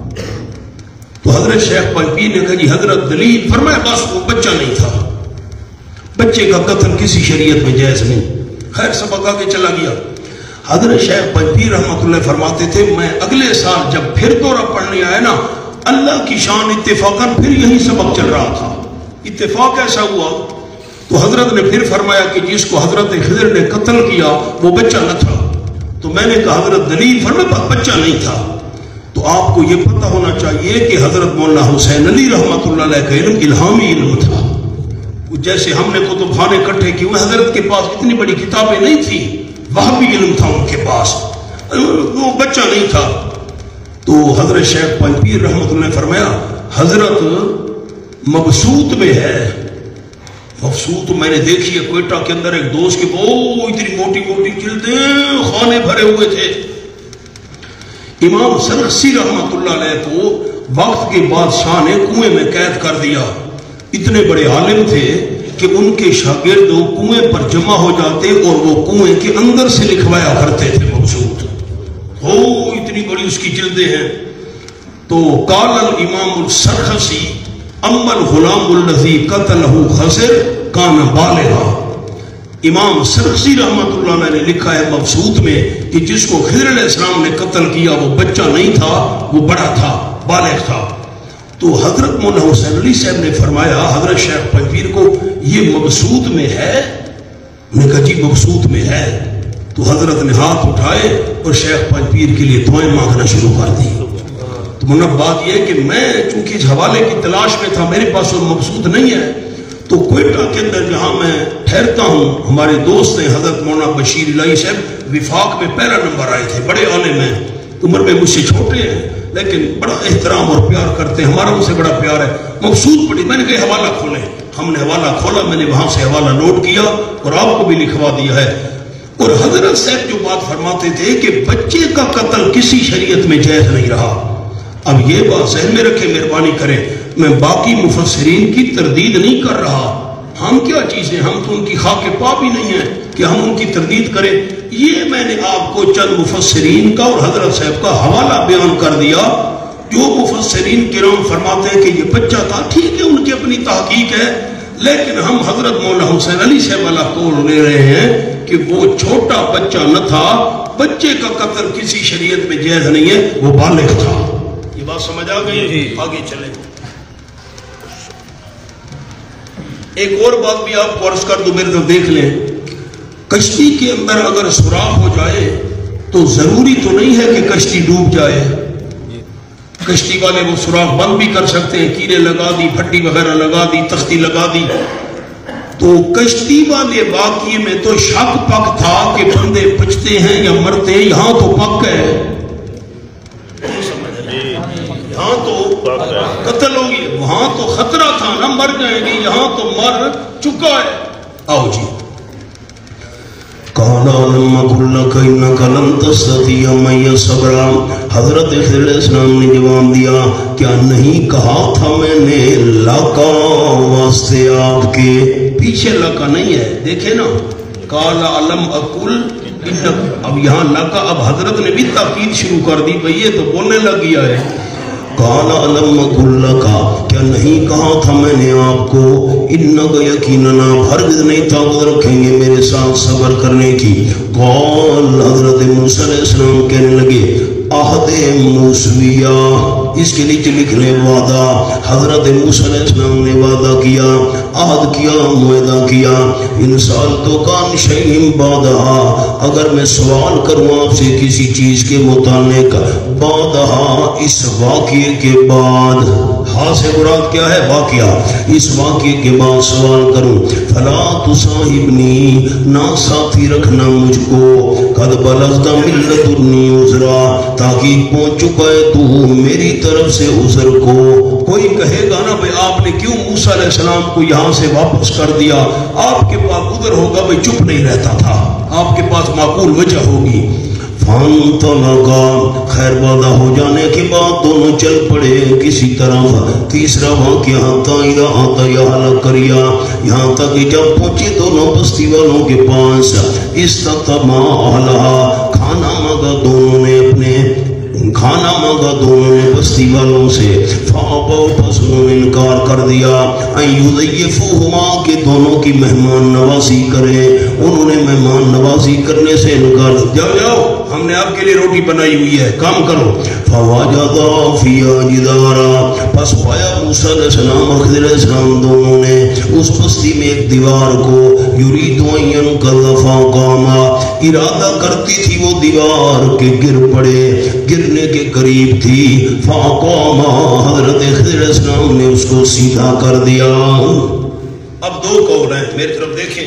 تو حضرت شیخ پاک پیر نے کہا جی حضرت دلیل، فرمایا بس وہ بچہ نہیں تھا، بچے کا قتل کسی شریعت میں جائز نہیں۔ خیر سبق آگے چلا گیا۔ حضرت شیخ پاک پیر رحمۃ اللہ فرماتے تھے میں اگلے سال جب پھر دورہ پڑھنے آیا نا، اللہ کی شان اتفاقاً پھر یہی سبق چل رہا تھا۔ اتفاق ایسا ہوا تو حضرت نے پھر فرمایا کہ جس کو حضرت خضر نے قتل کیا وہ بچہ نہ تھا۔ تو میں نے کہا حضرت دلیل، فرمایا بچہ نہیں تھا۔ تو آپ کو یہ پتہ ہونا چاہیے کہ حضرت مولانا حسین علی رحمۃ اللہ علیہ کا علم الہامی علم تھا۔ جیسے ہم نے کتب خانے اکٹھے کیے ہوئے، حضرت کے پاس اتنی بڑی کتابیں نہیں تھی، وہ بھی علم تھا ان کے پاس، وہ بچہ نہیں تھا۔ تو حضرت شیخ پاک پیر رحمۃ اللہ نے فرمایا حضرت مبسوط میں ہے، مبسوط میں نے دیکھی ہے کوئٹہ کے اندر ایک دوست کے وہ اتنی موٹی موٹی جلدیں خانے بھرے ہوئے تھے۔ امام سرخسی رحمۃ اللہ علیہ کو وقت کے بادشاہ نے کنویں میں قید کر دیا۔ اتنے بڑے عالم تھے کہ ان کے شاگرد کنویں پر جمع ہو جاتے اور وہ کنویں کے اندر سے لکھوایا کرتے تھے مبسوط، ہو اتنی بڑی اس کی جلدیں ہیں۔ تو قال الامام السرخسی اما الغلام الذی قتلہ خضر کان بالغا، امام سرخسی رحمۃ اللہ علیہ نے لکھا ہے مبسوط میں کہ جس کو خضر علیہ السلام نے قتل کیا وہ بچہ نہیں تھا، وہ بڑا تھا، بالغ تھا۔ تو حضرت مولانا حسین علی صاحب نے فرمایا حضرت شیخ پاک پیر کو یہ مبسوط میں ہے؟ انہوں نے کہا جی مبسوط میں ہے۔ تو حضرت نے ہاتھ اٹھائے اور شیخ پاک پیر کے لیے دعائیں مانگنا شروع کر دی۔ تو منب بات یہ ہے کہ میں چونکہ اس حوالے کی تلاش میں تھا، میرے پاس وہ مبسوط نہیں ہے، تو کوئٹہ کے اندر جہاں میں ٹھہرتا ہوں ہمارے دوست ہیں حضرت مولانا بشیر الہی صاحب، وفاق میں پہلا نمبر آئے تھے، بڑے عالم ہیں، عمر میں مجھ سے چھوٹے ہیں لیکن بڑا احترام اور پیار کرتے ہیں، ہمارا ان سے بڑا پیار ہے۔ مقصود پڑھی، میں نے کہا حوالہ کھولیں، ہم نے حوالہ کھولا، میں نے وہاں سے حوالہ نوٹ کیا اور آپ کو بھی لکھوا دیا ہے۔ اور حضرت صاحب جو بات فرماتے تھے کہ بچے کا قتل کسی شریعت میں جائز نہیں رہا۔ اب یہ بات ذہن میں رکھے، مہربانی کریں، میں باقی مفسرین کی تردید نہیں کر رہا، ہم کیا چیزیں، ہم تو ان کی خاک پا بھی نہیں ہیں کہ ہم ان کی تردید کریں۔ یہ میں نے آپ کو چند مفسرین کا اور حضرت صاحب کا حوالہ بیان کر دیا۔ جو مفسرین کرام فرماتے ہیں کہ یہ بچہ تھا، ٹھیک ہے، ان کی اپنی تحقیق ہے، لیکن ہم حضرت مولانا حسین علی صاحب والا قول لے رہے ہیں کہ وہ چھوٹا بچہ نہ تھا، بچے کا قتل کسی شریعت میں جائز نہیں ہے، وہ بالغ تھا۔ یہ بات سمجھ آ گئی؟ آگے چلیں۔ ایک اور بات بھی آپ کو عرض کر دو، میرے طرف دیکھ لیں، کشتی کے اندر اگر سوراخ ہو جائے تو ضروری تو نہیں ہے کہ کشتی ڈوب جائے، کشتی والے وہ سوراخ بند بھی کر سکتے ہیں، کیلے لگا دی، پھٹی وغیرہ لگا دی، تختی لگا دی۔ تو کشتی والے واقعے میں تو شک پک تھا کہ بندے بچتے ہیں یا مرتے ہیں، یہاں تو پک ہے، یہاں تو قتل ہوگی، وہاں تو خطرہ تھا نا مر جائیں گے، یہاں تو مر چکا ہے۔ آؤ جی، کانا لما کلک انکا لن تستطیع معی صبرا، حضرت خضر علیہ السلام نے جواب دیا، کیا نہیں کہا تھا میں نے لکا واسطے آپ کے، پیچھے لکا نہیں ہے، دیکھیں نا، کالا علم اکل انکا، اب یہاں لکا، اب حضرت نے بھی تاکید شروع کر دی، بھئی یہ تو بولنے لگ گیا ہے۔ کالا علم کلکا، کیا نہیں کہا تھا میں نے آپ کو، انکا یقیننا ہرگز نہیں طاقت رکھیں گے میرے ساتھ صبر کرنے کی۔ قال، حضرت موسیٰ علیہ السلام کہنے لگے، عہد موسویہ، اس کے نیچے لکھ لیں وعدہ، حضرت موسیٰ علیہ السلام نے وعدہ کیا، عہد کیا، معاہدہ کیا، ان سالتوں کا شیء بعدہا، اگر میں سوال کروں آپ سے کسی چیز کے متعلق، بعدہا، اس واقعے کے بعد، ہاں سے مراد کیا ہے؟ واقعہ، اس واقعے کے بعد سوال کروں، فلا تصاحبنی، نہ ساتھی رکھنا مجھ کو، قد بلغت من لدنی عذرا، تاکہ پہنچ چکا ہے تو میری طرف سے عذر کو۔ کوئی کہے گا نا بھئی آپ نے کیوں موسیٰ علیہ السلام کو یہاں سے واپس کر دیا، آپ کے پاس عذر ہوگا، بھئی چپ نہیں رہتا تھا، آپ کے پاس معقول وجہ ہوگی۔ فانطلقا، خیر وعدہ ہو جانے کے بعد دونوں چل پڑے کسی طرف۔ تیسرا واقعہ، حتی اذا آتیا اہل قریہ، یہاں تک کہ جب پہنچے دونوں بستی والوں کے پاس، استطعما اہلہا، کھانا مانگا دونوں نے اپنے کھانا مانگا دونوں نے بستی والوں سے، فابوا، پس انہوں نے انکار کر دیا، ان یضیفوہما، کہ دونوں کی مہمان نوازی کریں، انہوں نے مہمان نوازی کرنے سے انکار، جاؤ جاؤ ہم نے آپ کے لیے روٹی بنائی ہوئی ہے، کام کرو۔ فوجدا فیہا جدارا، پس پایا موسیٰ علیہ السلام اور خضر علیہ السلام دونوں نے اس بستی میں ایک دیوار کو، یرید ان ینقض فاقاما، ارادہ کرتی تھی وہ دیوار کہ گر پڑے، گرنے کے قریب تھی، فاقاما، حضرت خضر علیہ السلام نے اس کو سیدھا کر دیا۔ اب دو قول ہیں، میری طرف دیکھیں،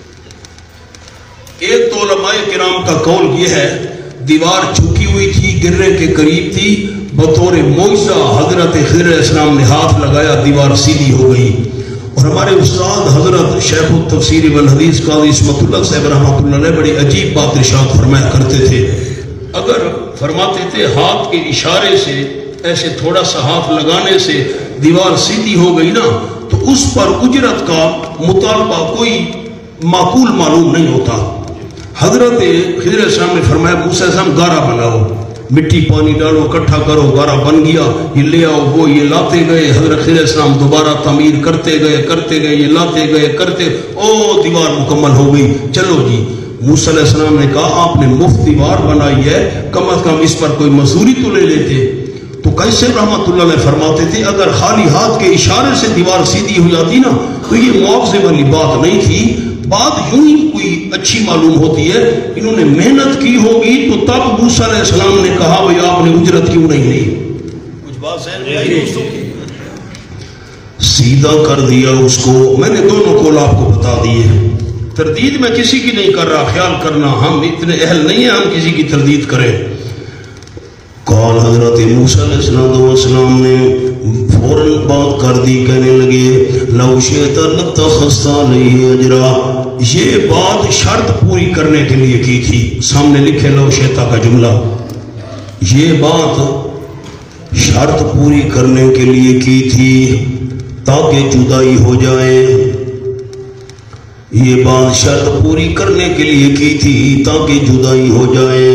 ایک تو علماء کرام کا قول یہ ہے دیوار جھکی ہوئی تھی، گرنے کے قریب تھی، بطور معجزہ حضرت خضر علیہ السلام نے ہاتھ لگایا، دیوار سیدھی ہو گئی۔ اور ہمارے استاد حضرت شیخ التفسیر والحدیث قاضی عصمت اللہ صاحب رحمۃ اللہ علیہ بڑی عجیب بات ارشاد فرمایا کرتے تھے، اگر فرماتے تھے ہاتھ کے اشارے سے ایسے تھوڑا سا ہاتھ لگانے سے دیوار سیدھی ہو گئی نا، تو اس پر اجرت کا مطالبہ کوئی معقول معلوم نہیں ہوتا۔ حضرت خضر علیہ السلام نے فرمایا موسیٰ علیہ السلام گارا بناؤ، مٹی پانی ڈالو، اکٹھا کرو، گارا بن گیا، یہ لے آؤ، وہ یہ لاتے گئے، حضرت خضر علیہ السلام دوبارہ تعمیر کرتے گئے کرتے گئے، یہ لاتے گئے کرتے، او دیوار مکمل ہو گئی، چلو جی۔ موسیٰ علیہ السلام نے کہا آپ نے مفت دیوار بنائی ہے، کم از کم اس پر کوئی مزدوری تو لے لیتے۔ تو کیسے رحمت اللہ علیہ فرماتے تھے اگر خالی ہاتھ کے اشارے سے دیوار سیدھی ہو جاتی نا تو یہ معاوضے والی بات نہیں تھی، بات یوں ہی کوئی اچھی معلوم ہوتی ہے، انہوں نے محنت کی ہوگی تو تب موسیٰ علیہ السلام نے کہا بھئی آپ نے اجرت کیوں نہیں لی، کچھ بات سہل سیدھا کر دیا اس کو۔ میں نے دونوں قول آپ کو بتا دیے، تردید میں کسی کی نہیں کر رہا، خیال کرنا ہم اتنے اہل نہیں ہیں ہم کسی کی تردید کریں۔ قال حضرت موسیٰ علیہ السلام نے فوراً بات کر دی، کہنے لگے لو شئت لاتخذت علیہ اجرا، یہ بات شرط پوری کرنے کے لیے کی تھی۔ سامنے لکھے لو شئت کا جملہ، یہ بات شرط پوری کرنے کے لیے کی تھی تاکہ جدائی ہو جائے، یہ بات شرط پوری کرنے کے لیے کی تھی تاکہ جدائی ہو جائے۔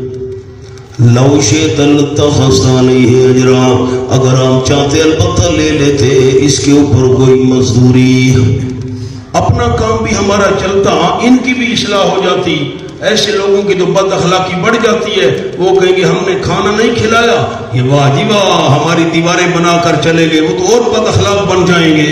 لو شئت لاتخذت علیہ اجرا، اگر آپ چاہتے البتہ لے لیتے اس کے اوپر کوئی مزدوری، اپنا کام بھی ہمارا چلتا، ان کی بھی اصلاح ہو جاتی۔ ایسے لوگوں کی تو بد اخلاقی بڑھ جاتی ہے، وہ کہیں گے ہم نے کھانا نہیں کھلایا، یہ واہ جی واہ ہماری دیواریں بنا کر چلے گئے، وہ تو اور بد اخلاق بن جائیں گے۔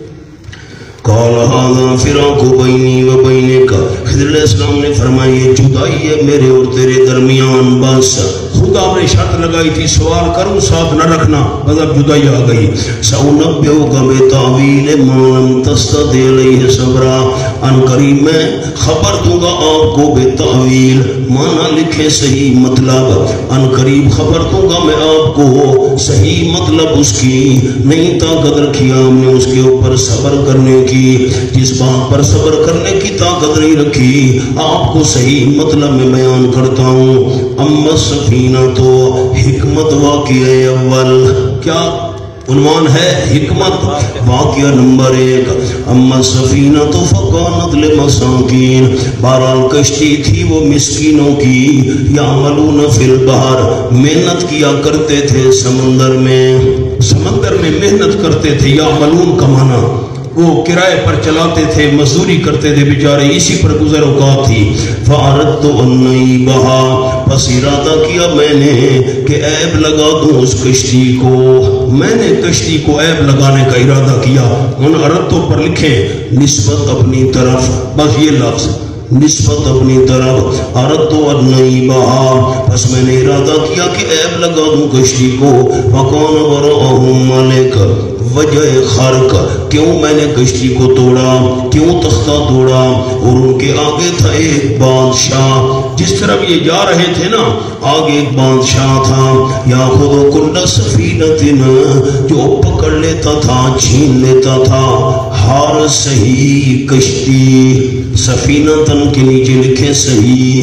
قال هذا فراق بینی و بینک، خضر علیہ السلام نے فرمایا یہ جدائی ہے میرے اور تیرے درمیان، بس خدا نے شرط لگائی تھی سوال کروں ساتھ نہ رکھنا، بس اب جدائی آ گئی۔ سأنبئک بتاویل ما لم تستطع علیہ صبرا، ان قریب میں خبر دوں گا آپ کو بتاویل، معنی لکھے صحیح مطلب، ان قریب خبر دوں گا میں آپ کو صحیح مطلب اس کی، نہیں طاقت رکھی ہم نے اس کے اوپر صبر کرنے کی، جس بات پر صبر کرنے کی طاقت نہیں رکھی آپ کو صحیح مطلب میں بیان کرتا ہوں۔ اما السفینہ تو حکمت واقعہ اول، کیا عنوان ہے؟ حکمت واقعہ نمبر ایک۔ اما السفینہ تو فکانت لمساکین، بہرحال کشتی تھی وہ مسکینوں کی، یعملون فی البحر، محنت کیا کرتے تھے سمندر میں، سمندر میں محنت کرتے تھے، یعملون کا معنی وہ کرائے پر چلاتے تھے، مزدوری کرتے تھے بیچارے، اسی پر گزر اوقات تھی۔ فَأَرَدْتُ أَنْ نَعِيبَهَا، پس ارادہ کیا میں نے کہ عیب لگا دوں اس کشتی کو، میں نے کشتی کو عیب لگانے کا ارادہ کیا۔ ان اردتوں پر لکھیں نسبت اپنی طرف، بس یہ لفظ نسبت اپنی طرف، اردتو انیبہا، پس میں نے ارادہ کیا کہ عیب لگا دوں کشتی کو۔ وَقَانَ وَرَأَهُمْ مَلِكَ، وجہ خرق، کیوں میں نے کشتی کو توڑا، کیوں تختہ توڑا، اور ان کے آگے تھا ایک بادشاہ، جس طرف یہ جا رہے تھے نا آگے ایک بادشاہ تھا، یاخذ کل سفینۃ، جو پکڑ لیتا تھا چھین لیتا تھا ہر صحیح کشتی، سفینتن کے نیچے لکھے صحیح،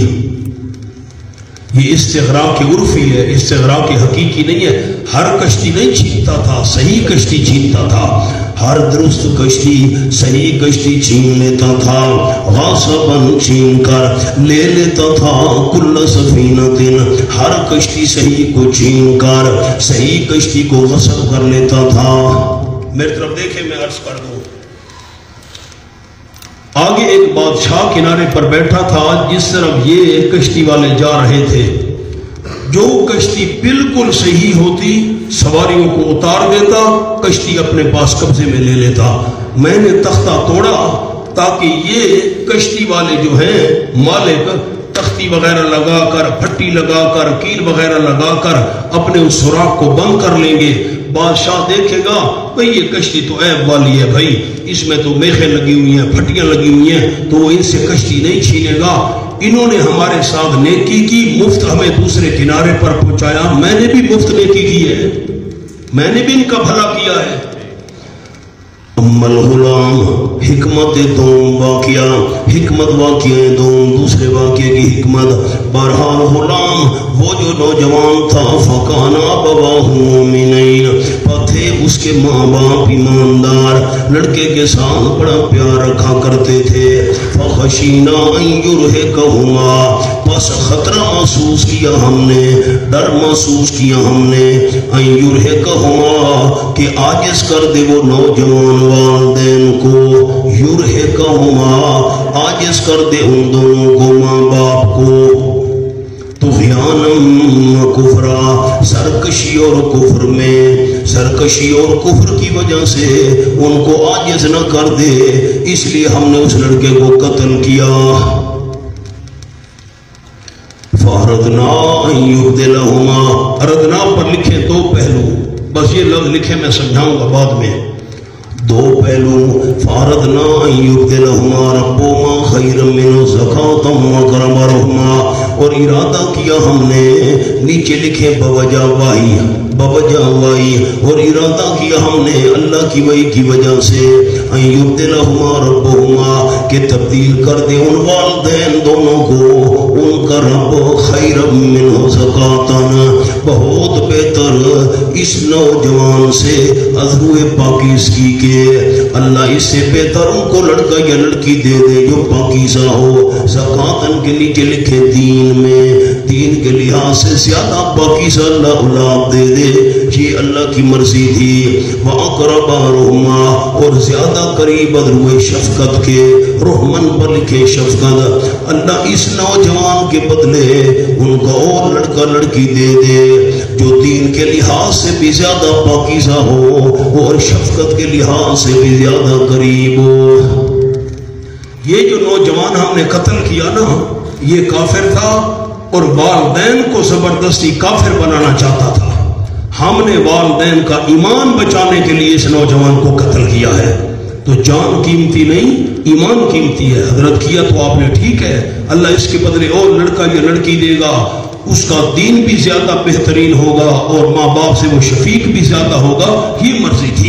یہ استغراق کی عرفی ہے، استغراق کی حقیقی نہیں ہے، ہر کشتی نہیں چھینتا تھا، صحیح کشتی چھینتا تھا، ہر درست کشتی صحیح کشتی چھین لیتا تھا، غاصباً چھین کر لے لیتا تھا، کل سفینتن، ہر کشتی صحیح کو چھین کر صحیح کشتی کو غصب کر لیتا تھا۔ میری طرف دیکھیں میں عرض کر دوں، آگے ایک بادشاہ کنارے پر بیٹھا تھا، جس طرف یہ کشتی والے جا رہے تھے، جو کشتی بالکل صحیح ہوتی سواریوں کو اتار دیتا، کشتی اپنے پاس قبضے میں لے لیتا۔ میں نے تختہ توڑا تاکہ یہ کشتی والے جو ہیں مالک تختی وغیرہ لگا کر، پھٹی لگا کر، کیل وغیرہ لگا کر اپنے اس سوراخ کو بند کر لیں گے۔ بادشاہ دیکھے گا بھئی یہ کشتی تو عیب والی ہے، بھئی اس میں تو میخیں لگی ہوئی ہیں، پھٹیاں لگی ہوئی ہیں، تو وہ ان سے کشتی نہیں چھینے گا۔ انہوں نے ہمارے ساتھ نیکی کی، مفت ہمیں دوسرے کنارے پر پہنچایا، میں نے بھی مفت نیکی کی ہے، میں نے بھی ان کا بھلا کیا ہے۔ اما الغلام، حکمت دوم واقعہ، حکمت واقعہ دوم، دوسرے واقعے کی حکمت، بہرحال غلام وہ جو نوجوان تھا، فکانا ابواہ مومنین، تھے اس کے ماں باپ ایماندار، لڑکے کے ساتھ بڑا پیار رکھا کرتے تھے۔ فخشینا ان یرہقہما، پس خطرہ محسوس کیا ہم نے، ڈر محسوس کیا ہم نے، ان یرہقہما کہ عاجز کر دے وہ نوجوان والدین کو، یرہقہما عاجز کر دے ان دونوں کو، ماں باپ کو، طغیانم و کفرا، سرکشی اور کفر میں، سرکشی اور کفر کی وجہ سے ان کو عاجز نہ کر دے، اس لیے ہم نے اس لڑکے کو قتل کیا۔ فَأَرَدْنَا أَن يُبْدِلَهُمَا، اردنا پر لکھے دو پہلو، بس یہ لفظ لکھے میں سمجھاؤں گا بعد میں، دو پہلو فاردنا ان یبدلہما ربہما خیرا منہ زکاۃ وکرمہما، اور ارادہ کیا ہم نے، نیچے لکھے بوجہ وائی بوجہ وائی، اور ارادہ کیا ہم نے اللہ کی وحی کی وجہ سے ان یبدلہما ربہما کہ تبدیل کر دے ان والدین دونوں کو ان کا رب خیرا منہ زکاۃ بہت بہتر اس نوجوان سے ازروئے پاکیزگی کے، اللہ اس سے بہتر ان کو لڑکا یا لڑکی دے دے جو پاکیزہ ہو۔ زکاتن کے نیچے لکھے دین میں، دین کے لحاظ سے زیادہ پاکیزہ اللہ اولاد دے دے، یہ اللہ کی مرضی تھی۔ وَأَقْرَبَهُمَا، اور زیادہ قریب ادروئے شفقت کے، رحمن پر لکھے شفقت، اللہ اس نوجوان کے بدلے ان کو اور لڑکا لڑکی دے دے جو دین کے لحاظ سے بھی زیادہ پاکیزہ ہو اور شفقت کے لحاظ سے بھی زیادہ قریب ہو۔ یہ جو نوجوان ہم نے قتل کیا نا، یہ کافر تھا اور والدین کو زبردستی کافر بنانا چاہتا تھا۔ ہم نے والدین کا ایمان بچانے کے لیے اس نوجوان کو قتل کیا ہے۔ تو جان قیمتی نہیں، ایمان قیمتی ہے۔ حضرت کیا تو آپ نے ٹھیک ہے، اللہ اس کے بدلے اور لڑکا یا لڑکی دے گا، اس کا دین بھی زیادہ بہترین ہوگا اور ماں باپ سے وہ شفیق بھی زیادہ ہوگا، یہ مرضی تھی۔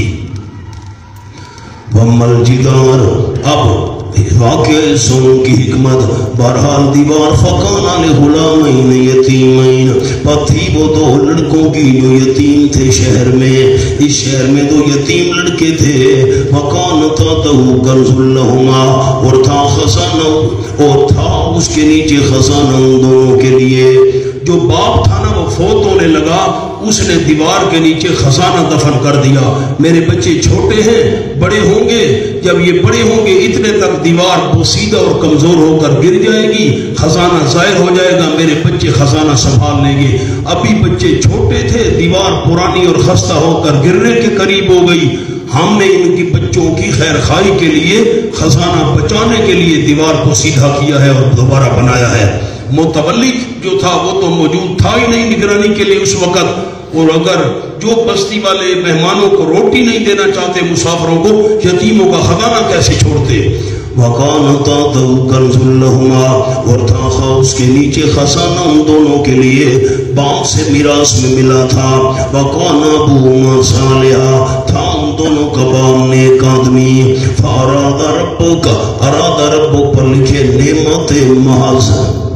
وَمَّا الْجِدَارُ، اب واقعہ سن کی حکمت، بہرحال دیوار فَقَانَ لِغُلَامَيْنِ یتیمین، پتھی وہ دو لڑکوں کی جو یتیم تھے شہر میں، اس شہر میں دو یتیم لڑکے تھے۔ وَقَانَ تَحْتَهُ كَنْزٌ لَهُمَا، اور تھا خزانہ، اور تھا اس کے نیچے خزانہ ان دونوں کے لیے۔ جو باپ تھا نا وہ فوت ہونے لگا، اس نے دیوار کے نیچے خزانہ دفن کر دیا۔ میرے بچے چھوٹے ہیں، بڑے ہوں گے، جب یہ بڑے ہوں گے اتنے تک دیوار بوسیدہ اور کمزور ہو کر گر جائے گی، خزانہ ظاہر ہو جائے گا، میرے بچے خزانہ سنبھال لیں گے۔ ابھی بچے چھوٹے تھے، دیوار پرانی اور خستہ ہو کر گرنے کے قریب ہو گئی، ہم نے ان کی بچوں کی خیر خواہی کے لیے، خزانہ بچانے کے لیے دیوار کو سیدھا کیا ہے اور دوبارہ بنایا ہے۔ متولی جو تھا وہ تو موجود تھا ہی نہیں نگرانی کے لیے اس وقت، اور اگر جو بستی والے مہمانوں کو روٹی نہیں دینا چاہتے، مسافروں کو، یتیموں کا خزانہ کیسے چھوڑتے؟ وَقَانَ تَحْتَهُ كَنْزٌ لَهُمَا، اور تھا اس کے نیچے خزانہ ان دونوں کے لیے، باپ سے میراث میں ملا تھا۔ وَقَانَ أَبُوهُمَا صَالِحًا، تھا ان دونوں کا باپ نیک آدمی۔ فَأَرَادَ رَبُّكَ، ارادہ ربک پر لکھے نعمت محض،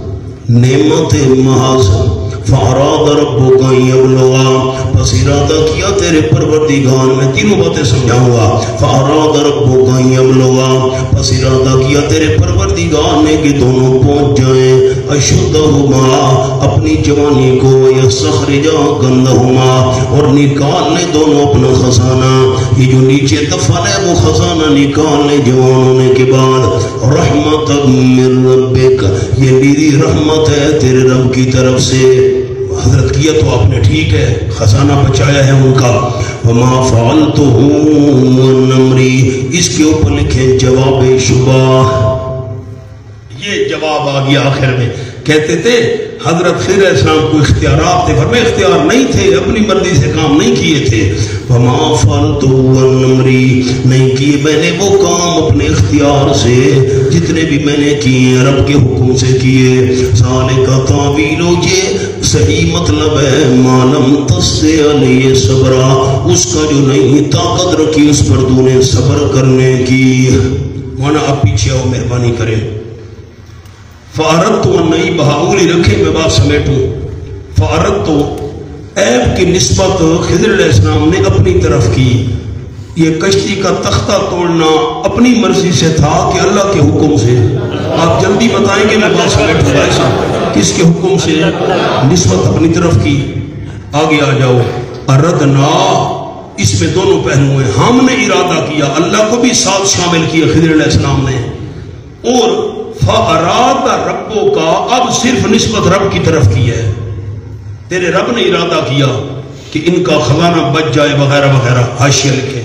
نعمت محض۔ فَأَرَادَ رَبُّكَ أَن يَبْلُغَا، پس ارادہ کیا تیرے پروردگار، میں تینوں باتیں سمجھاؤں گا۔ فَأَرَادَ رَبُّكَ أَن يَبْلُغَا، پس ارادہ کیا تیرے پروردگار نے کہ دونوں پہنچ جائیں أَشُدَّهُمَا، اپنی جوانی کو، يَسْتَخْرِجَا كَنْزَهُمَا، اور نکال لیں دونوں اپنا خزانہ۔ یہ جو نیچے دفن ہے وہ خزانہ نکال لیں جوان ہونے کے بعد۔ رحمتًا من ربک، یہ میری رحمت ہے تیرے رب کی طرف سے۔ حضرت کیا تو آپ نے ٹھیک ہے، خزانہ بچایا ہے ان کا۔ وما فعلته عن امری، اس کے اوپر لکھیں جواب شبہ، یہ جواب آ گیا آخر میں۔ کہتے تھے حضرت خضر علیہ السلام کو اختیارات تھے، فرمائے اختیار نہیں تھے، اپنی مرضی سے کام نہیں کیے تھے۔ وما فعلته عن امری، نہیں کیے میں نے وہ کام اپنے اختیار سے، جتنے بھی میں نے کیے رب کے حکم سے کیے۔ ذالک تعویل، یہ صحیح مطلب ہے معلوم تستے علیہ صبرا، اس کا جو نہیں طاقت رکھی اس پر تو نے صبر کرنے کی۔ مانا آپ پیچھے آؤ، مہربانی کریں۔ فَأَرَدْتُ أَن، نہیں بہاولی رکھے میں بات سمیٹوں۔ فَأَرَدْتُ، عیب کی نسبت خضر علیہ السلام نے اپنی طرف کی۔ یہ کشتی کا تختہ توڑنا اپنی مرضی سے تھا کہ اللہ کے حکم سے؟ آپ جلدی بتائیں گے میں بات سمیٹوں گا۔ ایسا کس کے حکم سے؟ نسبت اپنی طرف کی۔ آگے آ جاؤ۔ اردنا، اس میں دونوں پہلو ہیں، ہم نے ارادہ کیا، اللہ کو بھی ساتھ شامل کیا خضر علیہ السلام نے، اور فَأَرَادَ رَبُّكَ، اب صرف نسبت رب کی طرف کی ہے۔ تیرے رب نے ارادہ کیا کہ ان کا خزانہ بچ جائے وغیرہ وغیرہ۔ حاشیہ لکھے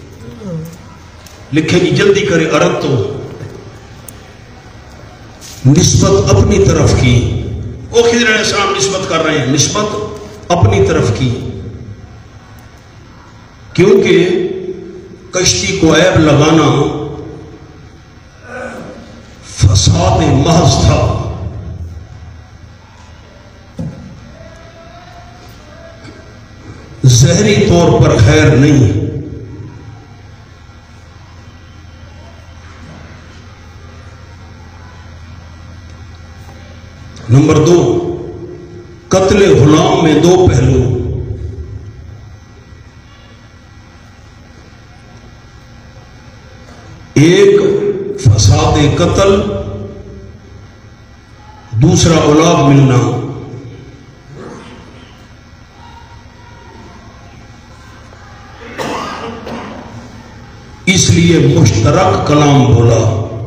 لکھے جی جلدی کرے۔ ارد تو نسبت اپنی طرف کی، وہ خضر علیہ السلام نسبت کر رہے ہیں، نسبت اپنی طرف کی، کیونکہ کشتی کو عیب لگانا فساد محض تھا. ظاہری طور پر خیر نہیں. نمبر دو، قتل غلام میں دو پہلو. ایک فساد قتل، دوسرا اولاد ملنا. اس لیے مشترک کلام بولا.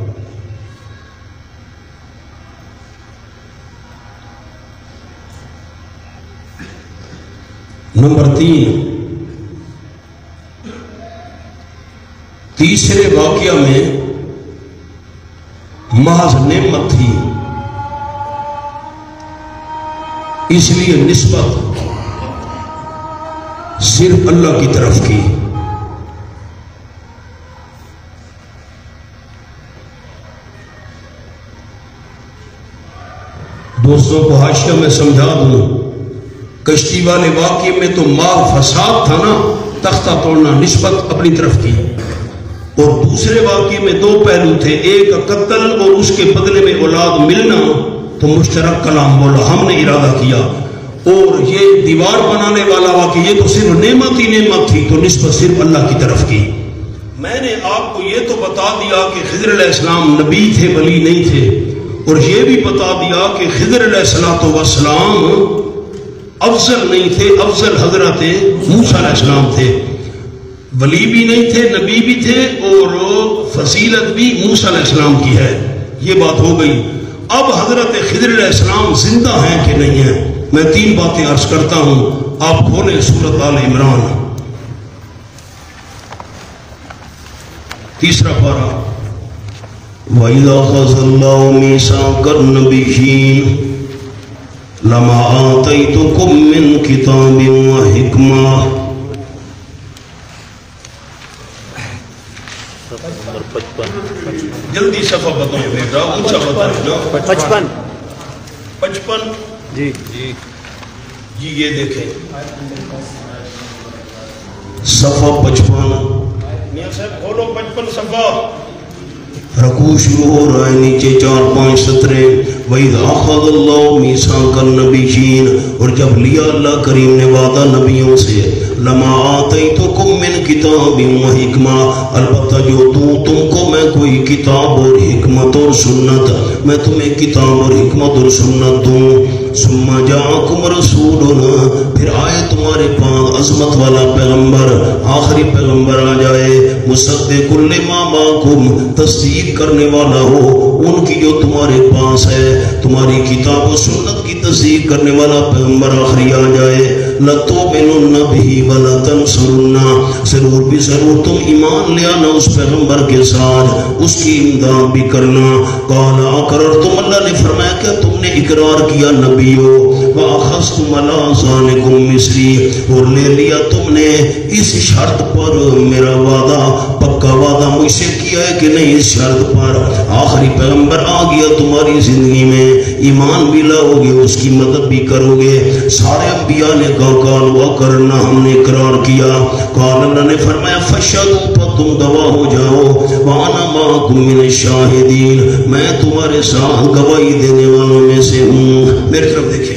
نمبر تین، تیسرے واقعہ میں محض نعمت تھی، اس لیے نسبت صرف اللہ کی طرف کی. دوستوں کو حاشیہ میں سمجھا دوں، کشتی والے واقعے میں تو مال فساد تھا نا، تختہ توڑنا، نسبت اپنی طرف کی. اور دوسرے واقعے میں دو پہلو تھے، ایک قتل اور اس کے بدلے میں اولاد ملنا، تو مشترک کلام بولا، ہم نے ارادہ کیا. اور یہ دیوار بنانے والا واقعہ، یہ تو صرف نعمت ہی نعمت تھی، تو نسبت صرف اللہ کی طرف کی. میں نے آپ کو یہ تو بتا دیا کہ خضر علیہ السلام نبی تھے، ولی نہیں تھے. اور یہ بھی بتا دیا کہ خضر علیہ السلام افضل نہیں تھے، افضل حضرت موسیٰ علیہ السلام تھے. ولی بھی نہیں تھے، نبی بھی تھے، اور فضیلت بھی موسیٰ علیہ السلام کی ہے. یہ بات ہو گئی. اب حضرت خضر علیہ السلام زندہ ہیں کہ نہیں ہیں؟ میں تین باتیں عرض کرتا ہوں. آپ کھولیں سورۃ آل عمران، تیسرا پارہ. وَإِذَا أَخَذَ اللَّهُ مِيثَاقَ النَّبِيِّينَ لما آتيتكم من کتاب و حکمہ. جلدی صفحہ بتائیں بیٹا، اونچا بتائیں. پچپن پچپن جی جی جی یہ دیکھیں صفحہ پچپن. میاں صاحب کھولو پچپن صفحہ. رکوع شروع ہو رہا ہے، نیچے چار پانچ سطرے. وَإِذْ أَخَذَ اللَّهُ مِيثَاقَ النَّبِيِّينَ، اور جب لیا اللہ کریم نے وعدہ نبیوں سے، لما آتیتکم من کتاب و حکمہ، البتہ جو تو تم کو میں کوئی کتاب اور حکمت اور سنت، میں تمہیں کتاب اور حکمت اور سنت دوں. ثم جاءکم رسولنا، پھر آئے تمہارے پاس عظمت والا پیغمبر، آخری پیغمبر آ جائے. مصدق لما معکم، تصدیق کرنے والا ہو ان کی جو تمہارے پاس ہے، تمہاری کتاب و سنت کی تصدیق کرنے والا پیغمبر آخری آ جائے. لَتُؤْمِنُنَّ بِهِ وَلَتَنْصُرُنَّهُ، ضرور بھی ضرور تم ایمان لے آنا اس پیغمبر کے ساتھ، اس کی امداد بھی کرنا. قَالَ أَقْرَرْتُمْ، اللہ نے فرمایا کہ تم نے اقرار کیا نبیو. وَأَخَذْتُمْ عَلَىٰ ذَلِكُمْ مِصْرِي، اور لے لیا تم نے اس شرط پر میرا وعدہ، پکا وعدہ مجھ سے کیا ہے کہ نہیں، اس شرط پر آخری پیغمبر آ گیا تمہاری زندگی میں، ایمان بھی لاؤ گے، اس کی مدد بھی کرو گے. سارے انبیاء نے کہا قال وَقَرْنَا، ہم نے اقرار کیا. قال، اللہ نے فرمایا فَشَهِدُوا، پر تم گواہ ہو جاؤ. وَأَنَا مَعَكُمْ مِنَ الشَّاهِدِينَ، میں تمہارے ساتھ گواہی دینے والوں میں سے ہوں. میری طرف دیکھیں،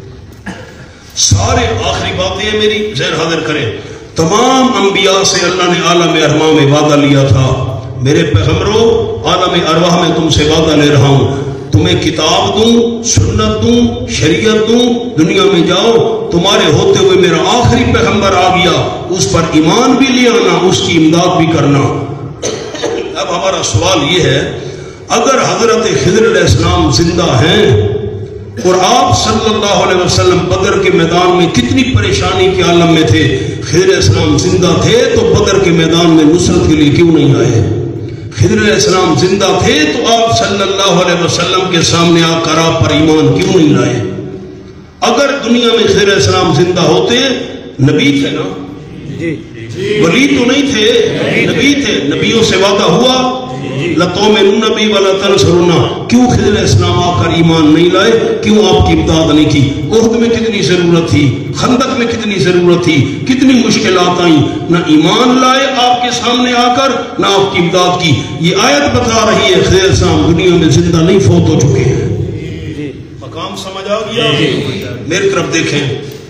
سارے آخری باتیں میری ذہن حاضر کریں. تمام انبیاء سے اللہ نے عالم ارواح میں وعدہ لیا تھا، میرے پیغمبروں عالم ارواح میں تم سے وعدہ لے رہا ہوں، تمہیں کتاب دوں، سنت دوں، شریعت دوں، دنیا میں جاؤ، تمہارے ہوتے ہوئے میرا آخری پیغمبر آ گیا، اس پر ایمان بھی لے آنا، اس کی امداد بھی کرنا. اب ہمارا سوال یہ ہے، اگر حضرت خضر علیہ السلام زندہ ہیں اور آپ صلی اللہ علیہ وسلم بدر کے میدان میں کتنی پریشانی کے عالم میں تھے، خضر علیہ السلام زندہ تھے تو بدر کے میدان میں نصرت کے لیے کیوں نہیں آئے؟ خضر علیہ السلام زندہ تھے تو آپ صلی اللہ علیہ وسلم کے سامنے آ کر آپ پر ایمان کیوں نہیں لائے؟ اگر دنیا میں خضر علیہ السلام زندہ ہوتے، نبی تھے نا، ولی تو نہیں تھے، نبی تھے، نبیوں سے وعدہ ہوا لَتُؤْمِنُنَّ بِهِ وَلَا تَنْصُرُنَّهُ۔ کیوں خضر علیہ السلام آ کر ایمان نہیں لائے؟ کیوں آپ کی امداد نہیں کی؟ احد میں کتنی ضرورت تھی، خندق میں کتنی ضرورت تھی، کتنی مشکلات آئیں، نہ ایمان لائے آپ کے سامنے آ کر، نہ آپ کی امداد کی۔ یہ آیت بتا رہی ہے خضر علیہ السلام دنیا میں زندہ نہیں، فوت ہو چکے ہیں۔ مقام سمجھ آ گیا؟ میری طرف دیکھیں،